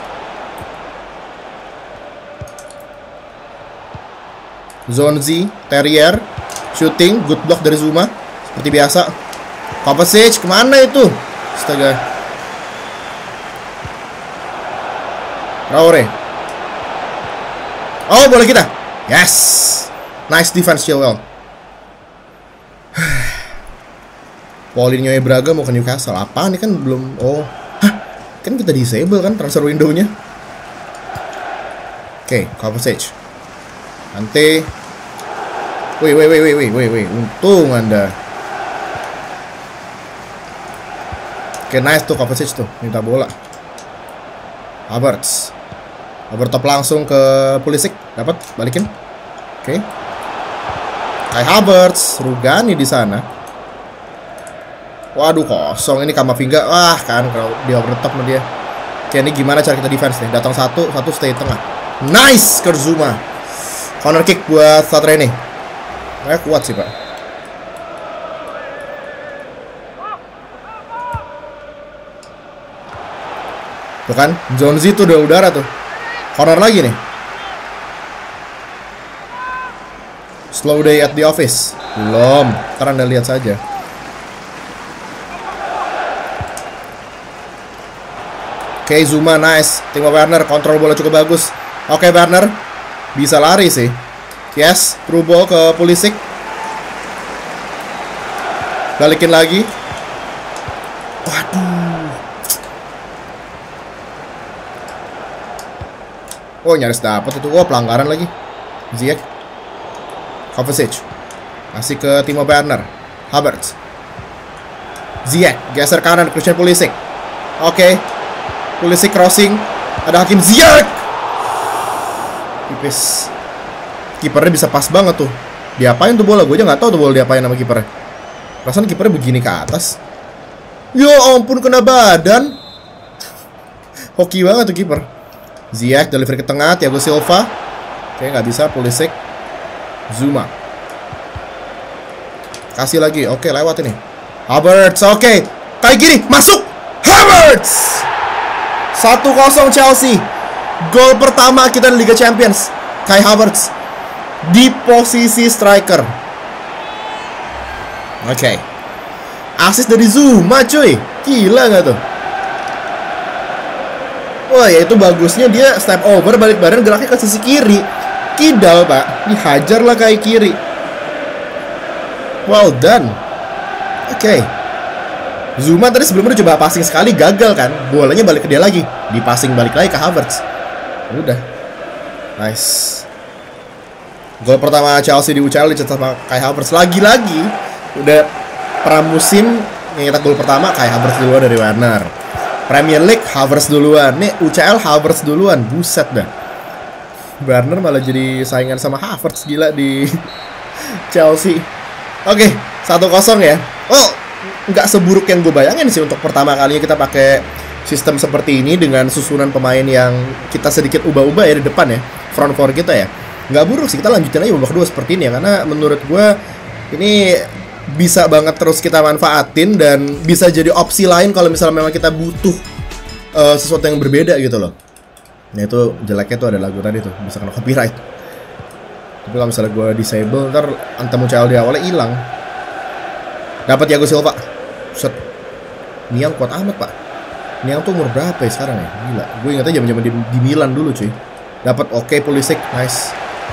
Zonzi, Terrier. Shooting, good block dari Zouma. Seperti biasa. Kovacic, kemana itu? Astaga. Traore. Oh, bola kita. Yes. Nice defense, Chilwell. Paulinho Braga mau ke Newcastle. Apaan nih kan belum. Oh. Hah? Kan kita disable kan transfer window-nya. Oke, Kovacic. Nanti. Wih. Untung Anda. Oke, nice tuh Kovacic tuh. Minta bola. Havertz. Overtop langsung ke Pulisic. Dapat, balikin. Oke. Kai Havertz, Rugani di sana. Waduh kosong ini Kamavinga. Wah kan kalau dia overtop sama dia. Oke ini gimana cara kita defense nih? Datang satu stay tengah. Nice ke Zouma. Corner kick buat starter ini. Kuat sih pak. Tuh kan, Zonzi tuh udah udara tuh. Corner lagi nih. Slow day at the office. Belum, ntar Anda lihat saja. Oke, Zouma nice. Timo Werner kontrol bola cukup bagus. Oke, Werner bisa lari sih. Yes, through ball ke Pulisic. Balikin lagi. Waduh. Oh, nyaris dapat itu. Oh, pelanggaran lagi. Ziyech. Kovacic. Masih ke Timo Werner. Havertz. Ziyech geser kanan Christian Pulisic. Oke. Pulisic crossing. Ada Hakim Ziyech. Tipis. Kipernya bisa pas banget tuh. Diapain tuh bola? Gue aja nggak tahu tuh bola diapain sama kipernya. Perasaan kipernya begini ke atas. Ya ampun kena badan. Hoki banget tuh kiper. Ziyech delivery ke tengah. Thiago Silva. Oke nggak bisa. Pulisic. Zouma. Kasih lagi. Oke lewat ini. Havertz. Oke. Kayak gini. Masuk. Havertz. 1-0 Chelsea. Gol pertama kita di Liga Champions. Kai Havertz di posisi striker. Oke. Assist dari Zouma cuy. Gila gak tuh? Wah ya itu bagusnya dia step over balik badan geraknya ke sisi kiri. Kidal pak. Dihajar lah kayak kiri. Well done. Oke. Zouma tadi sebelumnya coba passing sekali gagal kan. Bolanya balik ke dia lagi. Di passing balik lagi ke Havertz. Udah. Nice. Gol pertama Chelsea di UCL dicetak sama Kai Havertz. Lagi-lagi udah pramusim nyetak gol pertama Kai Havertz duluan dari Werner. Premier League Havertz duluan. Nih UCL Havertz duluan. Buset dah. Werner malah jadi saingan sama Havertz, gila di Chelsea. Oke, 1-0 ya. Oh, nggak seburuk yang gue bayangin sih untuk pertama kalinya kita pakai sistem seperti ini dengan susunan pemain yang kita sedikit ubah-ubah ya di depan ya. Front four kita ya. Nggak buruk sih, kita lanjutin aja babak 2 seperti ini ya. Karena menurut gue ini bisa banget terus kita manfaatin dan bisa jadi opsi lain kalau misalnya memang kita butuh sesuatu yang berbeda gitu loh. Nah itu jeleknya tuh ada lagu tadi tuh, bisa kena copyright. Tapi kalau misalnya gue disable, ntar Anthem UCL di awalnya hilang. Dapat Thiago Silva. Set. Niang kuat amat pak. Niang tuh umur berapa ya sekarang ya? Gila. Gue ingatnya zaman-zaman di Milan dulu cuy. Dapat Pulisic, nice.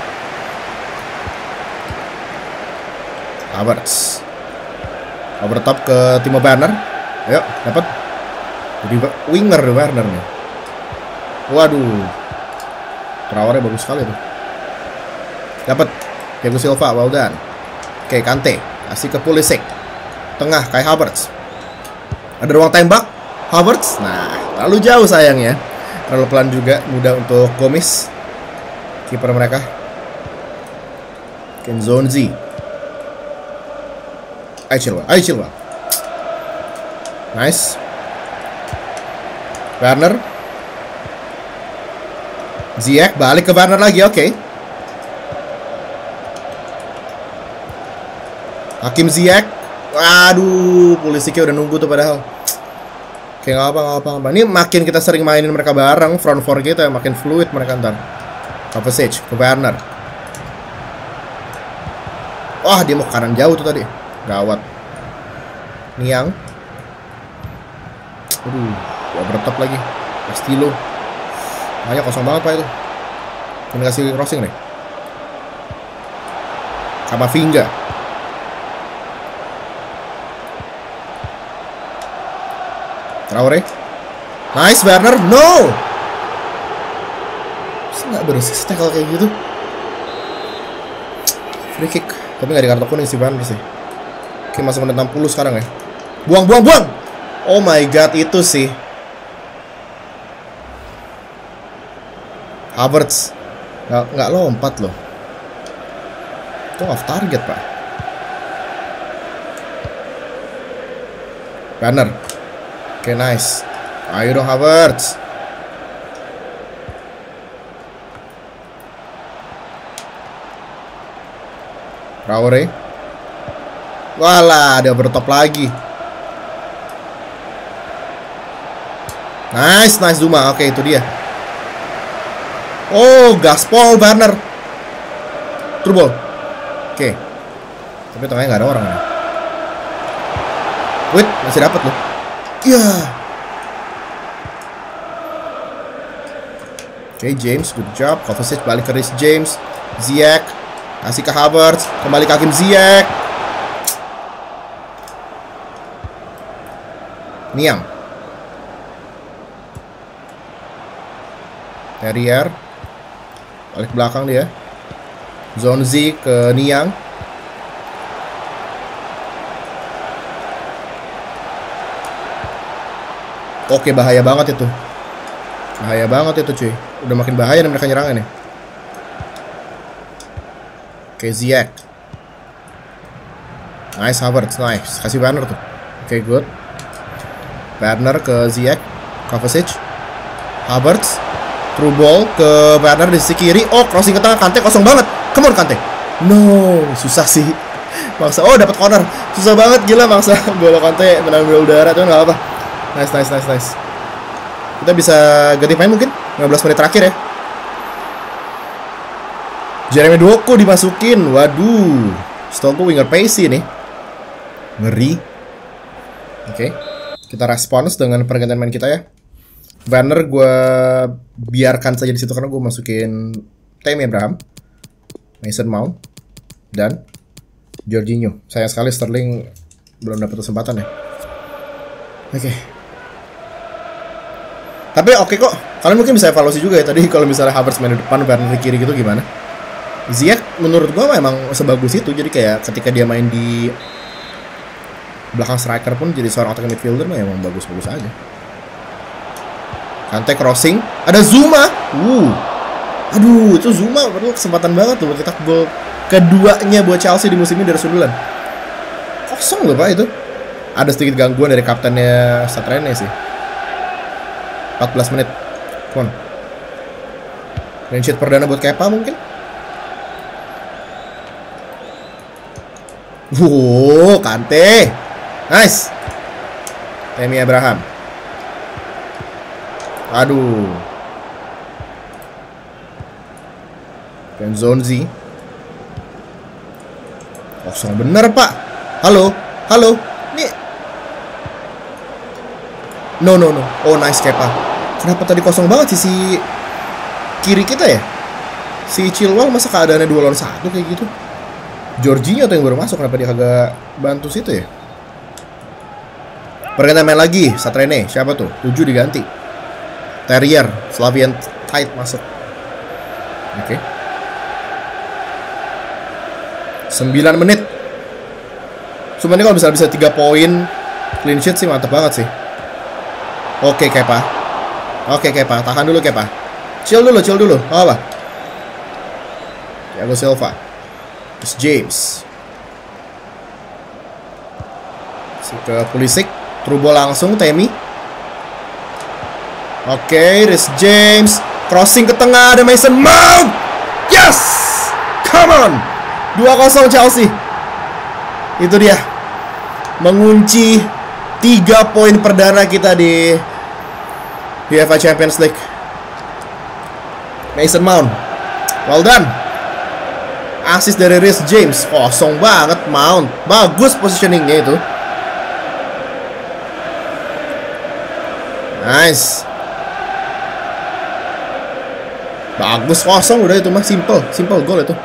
Havertz. Over top ke Timo Werner. Ayo, dapat. Jadi winger Werner nih. Waduh. Traore bagus sekali tuh. Dapat Thiago Silva, well done. Oke, Kante kasih ke Pulisic. Tengah Kai Havertz. Ada ruang tembak Havertz. Nah, terlalu jauh sayangnya. Terlalu pelan juga, mudah untuk Gomis. Kiper mereka. Kenzonzi. Ayo Chilwell. Nice. Werner. Ziyech balik ke Werner lagi, oke. Hakim Ziyech. Waduh, Pulisicnya udah nunggu tuh padahal. Oke, nggak apa. Ini makin kita sering mainin mereka bareng, front four kita makin fluid mereka ntar. Kovacic ke Werner. Wah, dia mau ke kanan jauh tuh tadi. Gawat. Niang. Aduh, gua bertop lagi. Castillo. Makanya kosong banget pak itu. Ini kasih crossing nih. Kamavinga. Traore. Nice Werner. No. Bisa nggak bersih tackle kayak gitu. Free kick. Tapi nggak di kartu kuning sih Werner sih. Oke, masuk menit 60 sekarang ya. Buang. Oh my god, itu sih. Havertz nggak lompat loh. Itu off target pak. Werner. Oke, nice. Ayo dong Havertz. Traore. Walah, ada bertop lagi. Nice Zuma. Oke, itu dia. Oh, gaspol Werner. True ball. Oke. Tapi tengahnya nggak ada orang nih. Wait, masih dapat loh. Iya. Oke, James, good job. Kovacic balik ke Reece James. Ziyech kasih ke Havertz, kembali ke Hakim Ziyech. Niang. Terrier. Balik belakang dia. Zonzi ke Niang. Oke, bahaya banget itu. Bahaya banget itu cuy. Udah makin bahaya nih mereka nyerangnya nih. Oke, Ziyech. Nice Havertz, nice. Kasih Werner tuh. Oke, good. Werner ke Ziyech. Kovacic. Havertz. Through ball ke Werner di sisi kiri. Oh, crossing ke tengah. Kante kosong banget. Come on Kante. No, susah sih. Maksa. Oh, dapat corner. Susah banget gila maksa. Bola Kante menambil udara tuh nggak apa. Nice. Kita bisa ganti main mungkin 15 menit terakhir ya. Jeremy Doku dimasukin. Waduh. Setahu winger Pacey nih. Ngeri. Oke. Kita respons dengan pergantian main kita ya. Werner gue biarkan saja di situ karena gue masukin Tammy Abraham, Mason Mount, dan Jorginho. Sayang sekali Sterling belum dapat kesempatan ya. Oke. Tapi oke kok. Kalian mungkin bisa evaluasi juga ya tadi kalau misalnya Havertz main di depan, Werner di kiri gitu gimana. Ziyech menurut gue memang sebagus itu. Jadi kayak ketika dia main di belakang striker pun jadi seorang attacking midfielder memang bagus-bagus aja. Kante crossing, ada Zuma. Aduh, itu Zuma perlu kesempatan banget tuh buat kita gol keduanya buat Chelsea di musim ini dari sundulan. Kosong loh Pak itu. Ada sedikit gangguan dari kaptennya Satrene sih. 14 menit. Come on. Clean sheet perdana buat Kepa mungkin. Kante. Nice. Tammy Abraham. Aduh. Benzonzi. Kosong bener Pak. Halo. Nih. No. Oh nice Kepa. Kenapa tadi kosong banget sih si kiri kita ya? Si Chilwell masa keadaannya 2 lawan 1 kayak gitu? Jorginho tuh yang baru masuk, kenapa dia kagak bantu situ ya? Pergantian main lagi, Satrene. Siapa tuh? 7 diganti. Terrier, Slavian Tight masuk. Oke. 9 menit. Cuma ini kalau bisa 3 poin clean sheet sih mantap banget sih. Oke Kepa. Tahan dulu Kepa. Chill dulu. Apa? Thiago Silva. Terus James. Ke Pulisic. Trubo langsung Tammy. Oke, Reece James. Crossing ke tengah, ada Mason Mount. Yes! Come on. 2-0 Chelsea. Itu dia. Mengunci 3 poin perdana kita di UEFA Champions League. Mason Mount, well done. Assist dari Reece James. Kosong banget Mount. Bagus positioningnya itu. Nice. Bagus, kosong udah itu mah. Simple goal itu.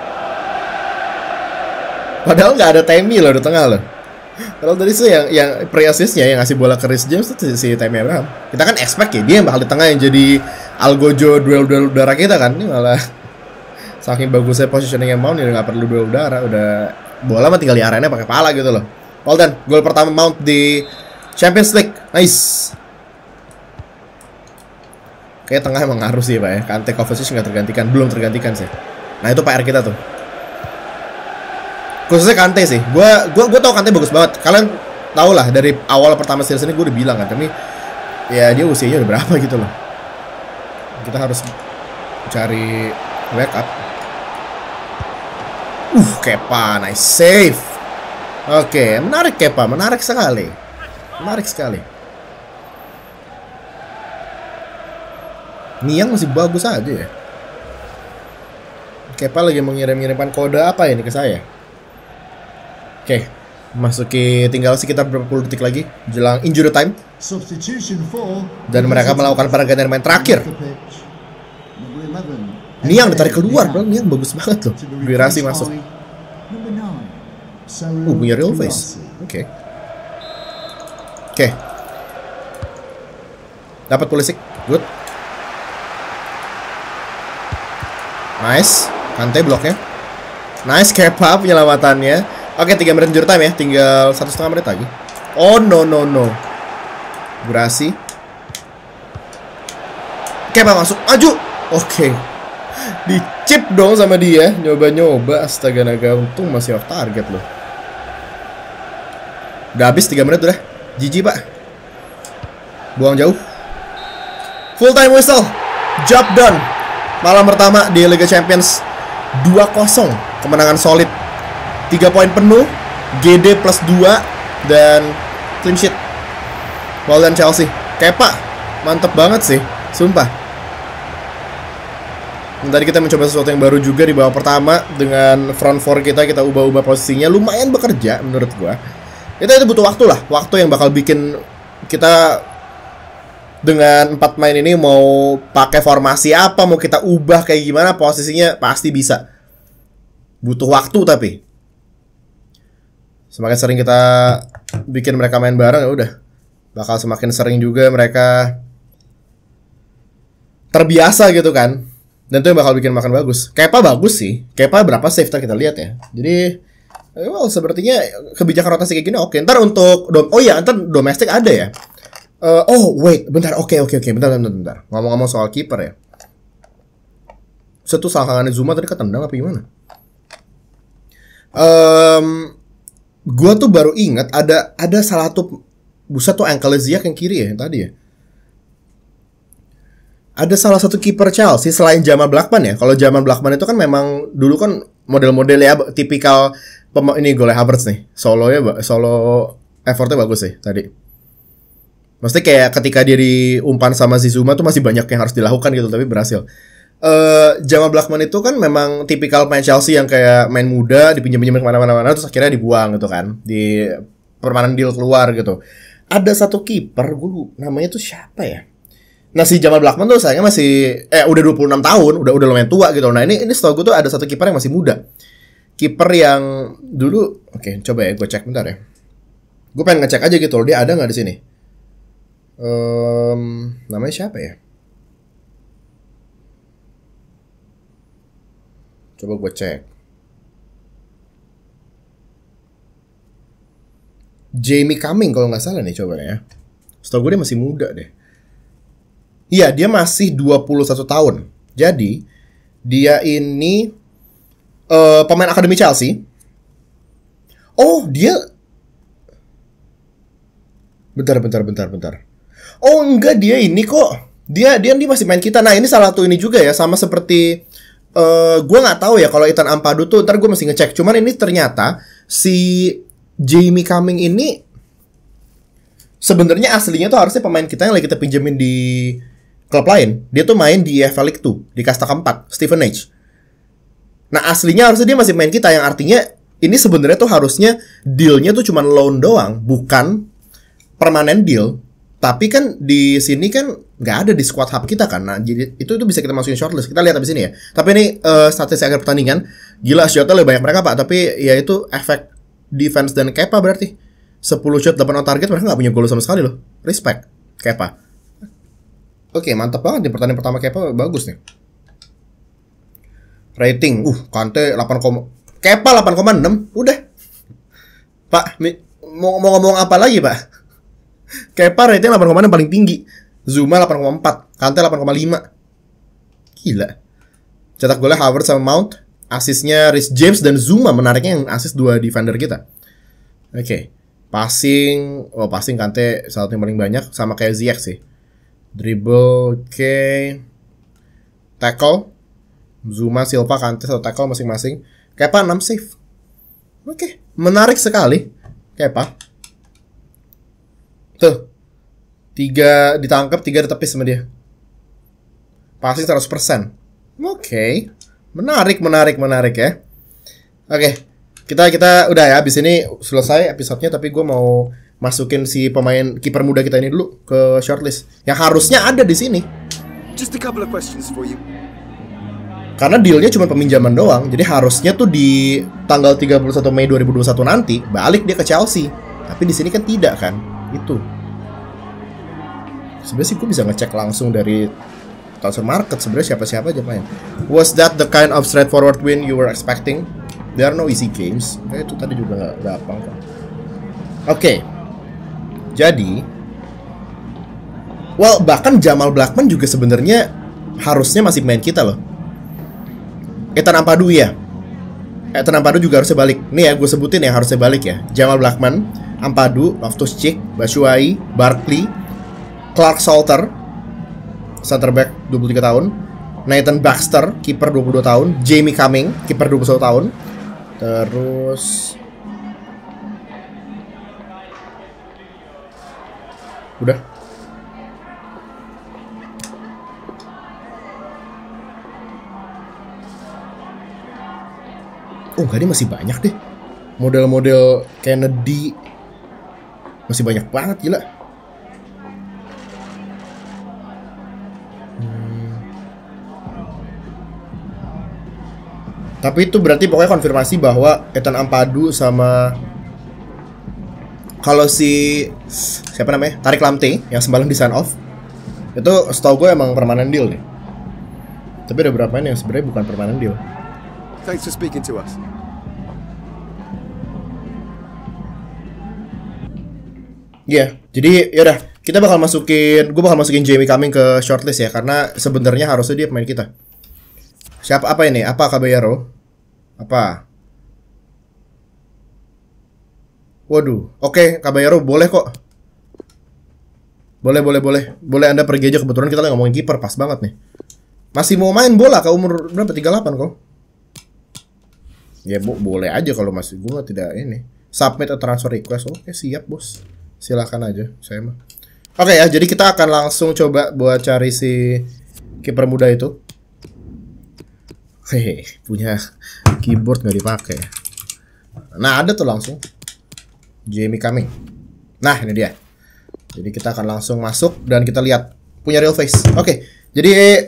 Padahal nggak ada Tammy loh di tengah loh. Kalau tadi sih yang pre-assist-nya yang ngasih bola ke Reece James itu si Tammy Abraham. Kita kan expect ya dia yang bakal di tengah yang jadi algojo duel udara kita kan. Ini malah saking bagusnya positioning Mount ya nggak perlu duel udara, udah bola mah tinggal di arena pakai pala gitu loh. Well done. Gol pertama Mount di Champions League. Nice. Kayak tengah emang ngaruh sih Pak ya. Kante Kovacic nggak tergantikan, belum tergantikan sih. Nah itu PR kita tuh. Khususnya Kante sih. Gue tau Kante bagus banget. Kalian tau lah dari awal pertama series ini gue udah bilang kan. Tapi ya dia usianya udah berapa gitu loh. Kita harus cari backup. Kepa, nice save. Oke, menarik Kepa, menarik sekali. Niang masih bagus aja ya. Kepa lagi mengirimkan kode apa ini ke saya? Oke, masuki tinggal sekitar berapa puluh detik lagi jelang injury time. Dan mereka melakukan pergantian main terakhir. Niang ditarik keluar, bro. Niang bagus banget loh. Birasi masuk. Punya real face. Oke. Dapat Pulisic, good. Nice, Kante bloknya. Nice, Kepa penyelamatannya. Oke, 3 menit injury time ya. Tinggal 1,5 menit lagi. Oh, no. Burasi. Kepa masuk. Maju. Oke. Dicip dong sama dia. Nyoba. Astaga naga, untung masih off target loh. Udah habis 3 menit udah. GG Pak. Buang jauh. Full time whistle. Job done. Malam pertama di Liga Champions 2-0. Kemenangan solid. 3 poin penuh, GD plus 2, dan clean sheet. Well done Chelsea. Kepa, mantep banget sih, sumpah. Dan tadi kita mencoba sesuatu yang baru juga di babak pertama. Dengan front four kita ubah-ubah posisinya. Lumayan bekerja menurut gua. Itu butuh waktu lah. Waktu yang bakal bikin kita dengan 4 main ini mau pakai formasi apa, mau kita ubah kayak gimana, posisinya pasti bisa. Butuh waktu tapi. Semakin sering kita bikin mereka main bareng ya udah bakal semakin sering juga mereka terbiasa gitu kan. Dan itu yang bakal bikin makan bagus. Kepa bagus sih. Kepa berapa save kita lihat ya. Jadi sepertinya kebijakan rotasi kayak gini oke. Ntar untuk ntar domestik ada ya. Oh wait, bentar. Oke. Bentar. Ngomong-ngomong soal kiper ya. Satu sangkangannya Zuma tadi ketendang apa gimana? Gua tuh baru ingat ada salah satu buset tuh ankle Ziyech yang kiri ya yang tadi ya. Ada salah satu kiper Chelsea selain Jamal Blackman ya. Kalau Jamal Blackman itu kan memang dulu kan model-model ya tipikal ini golnya Havertz nih. Solo effortnya bagus sih tadi. Maksudnya kayak ketika dia diumpan sama si Zuma tuh masih banyak yang harus dilakukan gitu tapi berhasil. Jamal Blackman itu kan memang tipikal pemain Chelsea yang kayak main muda dipinjam-pinjam kemana-mana terus akhirnya dibuang gitu kan di permanen deal keluar gitu. Ada satu kiper gue namanya tuh siapa ya? Nah si Jamal Blackman tuh sayangnya masih udah 26 tahun, udah lumayan tua gitu. Nah ini setahu gue tuh ada satu kiper yang masih muda. Kiper yang dulu coba ya gue cek bentar ya. Gue pengen ngecek aja gitu loh, dia ada nggak di sini? Namanya siapa ya? Coba gue cek. Jamie Cumming kalau nggak salah nih coba ya. Setahu gue dia masih muda deh. Iya, dia masih 21 tahun. Jadi, dia ini pemain akademi Chelsea. Oh, dia Bentar. Oh, enggak, dia ini kok. Dia masih main kita. Nah, ini salah satu ini juga ya, sama seperti gue nggak tahu ya kalau Ethan Ampadu tuh, ntar gue masih ngecek. Cuman ini ternyata si Jamie Cumming ini sebenarnya aslinya tuh harusnya pemain kita yang lagi kita pinjemin di klub lain. Dia tuh main di EFL League 2 di kasta keempat, Stevenage. Nah aslinya harusnya dia masih main kita, yang artinya ini sebenarnya tuh harusnya dealnya tuh cuma loan doang, bukan permanen deal. Tapi kan di sini kan nggak ada di squad hub kita kan. Nah jadi itu bisa kita masukin shortlist. Kita lihat abis ini ya. Tapi ini statistik akhir pertandingan. Gila shotnya lebih banyak mereka pak. Tapi ya itu efek defense dan Kepa berarti 10 shot 8 on target, mereka nggak punya gol sama sekali loh. Respect Kepa. Oke, mantap banget di pertandingan pertama Kepa, bagus nih. Rating, Kante 8, Kepa 8,6, udah. Pak, mau ngomong apa lagi, Pak? Kepa rating 8,6 paling tinggi. Zuma 8,4, Kante 8,5. Gila. Cetak golnya Havertz sama Mount, asisnya Reece James dan Zuma, menariknya yang asis 2 defender kita. Oke. Passing Kante salah satu yang paling banyak, sama kayak Ziyech sih. Dribble, tackle Zuma, Silva, Kante 1 tackle masing-masing. Kepa 6 save. Oke, menarik sekali Kepa. Tuh 3 ditangkap, 3 ditepis sama dia. Passing 100%. Oke. Menarik ya. Oke. Kita udah ya, abis ini selesai episodenya, tapi gue mau masukin si pemain kiper muda kita ini dulu ke shortlist yang harusnya ada di sini. Just a couple of questions for you. Karena dealnya cuma peminjaman doang, jadi harusnya tuh di tanggal 31 Mei 2021 nanti balik dia ke Chelsea. Tapi di sini kan tidak kan, itu. Sebenarnya sih gue bisa ngecek langsung dari transfer market sebenarnya siapa-siapa aja main. Was that the kind of straightforward win you were expecting? There are no easy games. Itu tadi juga nggak gampang kan. Oke. Jadi, bahkan Jamal Blackman juga sebenarnya harusnya masih main kita loh. Ethan Ampadu ya. Ethan Ampadu juga harusnya balik. Nih ya, gue sebutin yang harusnya balik ya. Jamal Blackman, Ampadu, Loftus-Cheek, Batshuayi, Barkley, Clark Salter, center back 23 tahun, Nathan Baxter, kiper 22 tahun, Jamie Cumming, kiper 21 tahun. Terus udah. Enggak, dia masih banyak deh. Model-model Kennedy masih banyak banget, gila. Tapi itu berarti pokoknya konfirmasi bahwa Ethan Ampadu sama kalau si siapa namanya, Tariq Lamptey yang semalam di sign off itu setahu gue emang permanen deal nih. Tapi ada beberapa yang sebenarnya bukan permanen deal. Thanks for speaking to us. Iya, jadi yaudah gue bakal masukin Jamie Cumming ke shortlist ya, karena sebenarnya harusnya dia pemain kita. Siapa apa ini? Apa Caballero? Apa? Waduh, oke, Caballero boleh kok. Boleh Anda pergi aja, kebetulan kita lagi ngomongin kiper, pas banget nih. Masih mau main bola ke umur berapa? 38 kok. Ya boleh aja kalau masih, gue tidak ini. Submit a transfer request. Oke, siap bos. Silakan aja, saya mah. Oke ya, jadi kita akan langsung coba buat cari si kiper muda itu. Hehe, punya keyboard nggak dipakai. Nah, ada tuh langsung Jamie Cumming. Nah, ini dia. Jadi kita akan langsung masuk dan kita lihat punya real face. Oke, jadi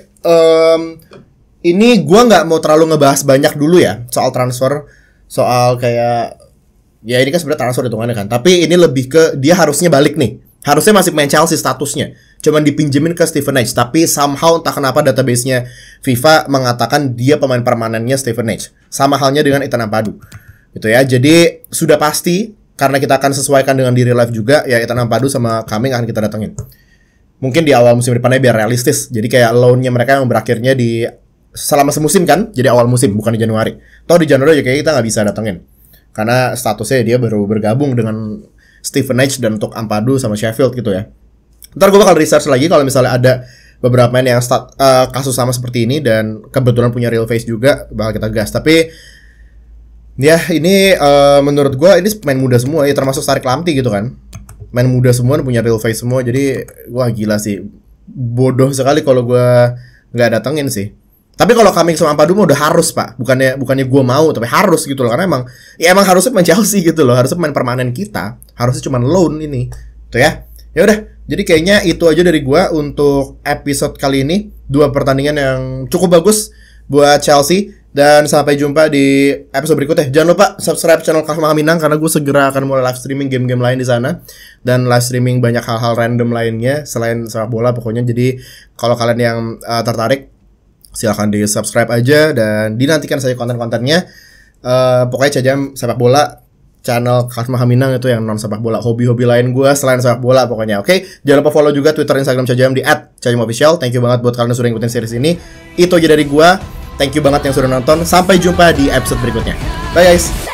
ini gua nggak mau terlalu ngebahas banyak dulu ya soal transfer, soal kayak ya ini kan sebenarnya transfer hitungannya kan. Tapi ini lebih ke dia harusnya balik nih. Harusnya masih main Chelsea statusnya. Cuman dipinjemin ke Steven Edge. Tapi somehow entah kenapa database-nya FIFA mengatakan dia pemain permanennya Steven Edge. Sama halnya dengan Ethan Ampadu. Gitu ya. Jadi sudah pasti karena kita akan sesuaikan dengan di real life juga, ya Ethan Ampadu sama Cumming akan kita datengin. Mungkin di awal musim depannya biar realistis. Jadi kayak loan-nya mereka yang berakhirnya di selama semusim kan, jadi awal musim bukan di Januari. Toh di Januari aja kayak kita nggak bisa datengin karena statusnya dia baru bergabung dengan Steven Edge dan untuk Ampadu sama Sheffield gitu ya. Ntar gue bakal research lagi kalau misalnya ada beberapa main yang kasus sama seperti ini dan kebetulan punya real face juga, bakal kita gas. Tapi ya ini menurut gue ini main muda semua ya, termasuk Tariq Lamptey gitu kan. Main muda semua punya real face semua, jadi wah gila sih. Bodoh sekali kalau gue nggak datengin sih. Tapi kalau Cumming sama Ampadu mah udah harus pak, bukannya gue mau, tapi harus gitu loh, karena emang harusnya main Chelsea gitu loh, harusnya main permanen kita, harusnya cuma loan ini, tuh ya. Ya udah, jadi kayaknya itu aja dari gue untuk episode kali ini, 2 pertandingan yang cukup bagus buat Chelsea, dan sampai jumpa di episode berikutnya. Jangan lupa subscribe channel Kasma Minang karena gue segera akan mulai live streaming game-game lain di sana, dan live streaming banyak hal-hal random lainnya selain sepak bola pokoknya. Jadi kalau kalian yang tertarik, silahkan di subscribe aja dan dinantikan saja konten-kontennya. Pokoknya Cajam sepak bola, channel Kasma Minang itu yang non sepak bola, hobi-hobi lain gue selain sepak bola pokoknya. Oke, jangan lupa follow juga Twitter, Instagram Cajam di @cajamofficial. Thank you banget buat kalian yang sudah ngikutin series ini. Itu aja dari gue. Thank you banget yang sudah nonton. Sampai jumpa di episode berikutnya. Bye guys.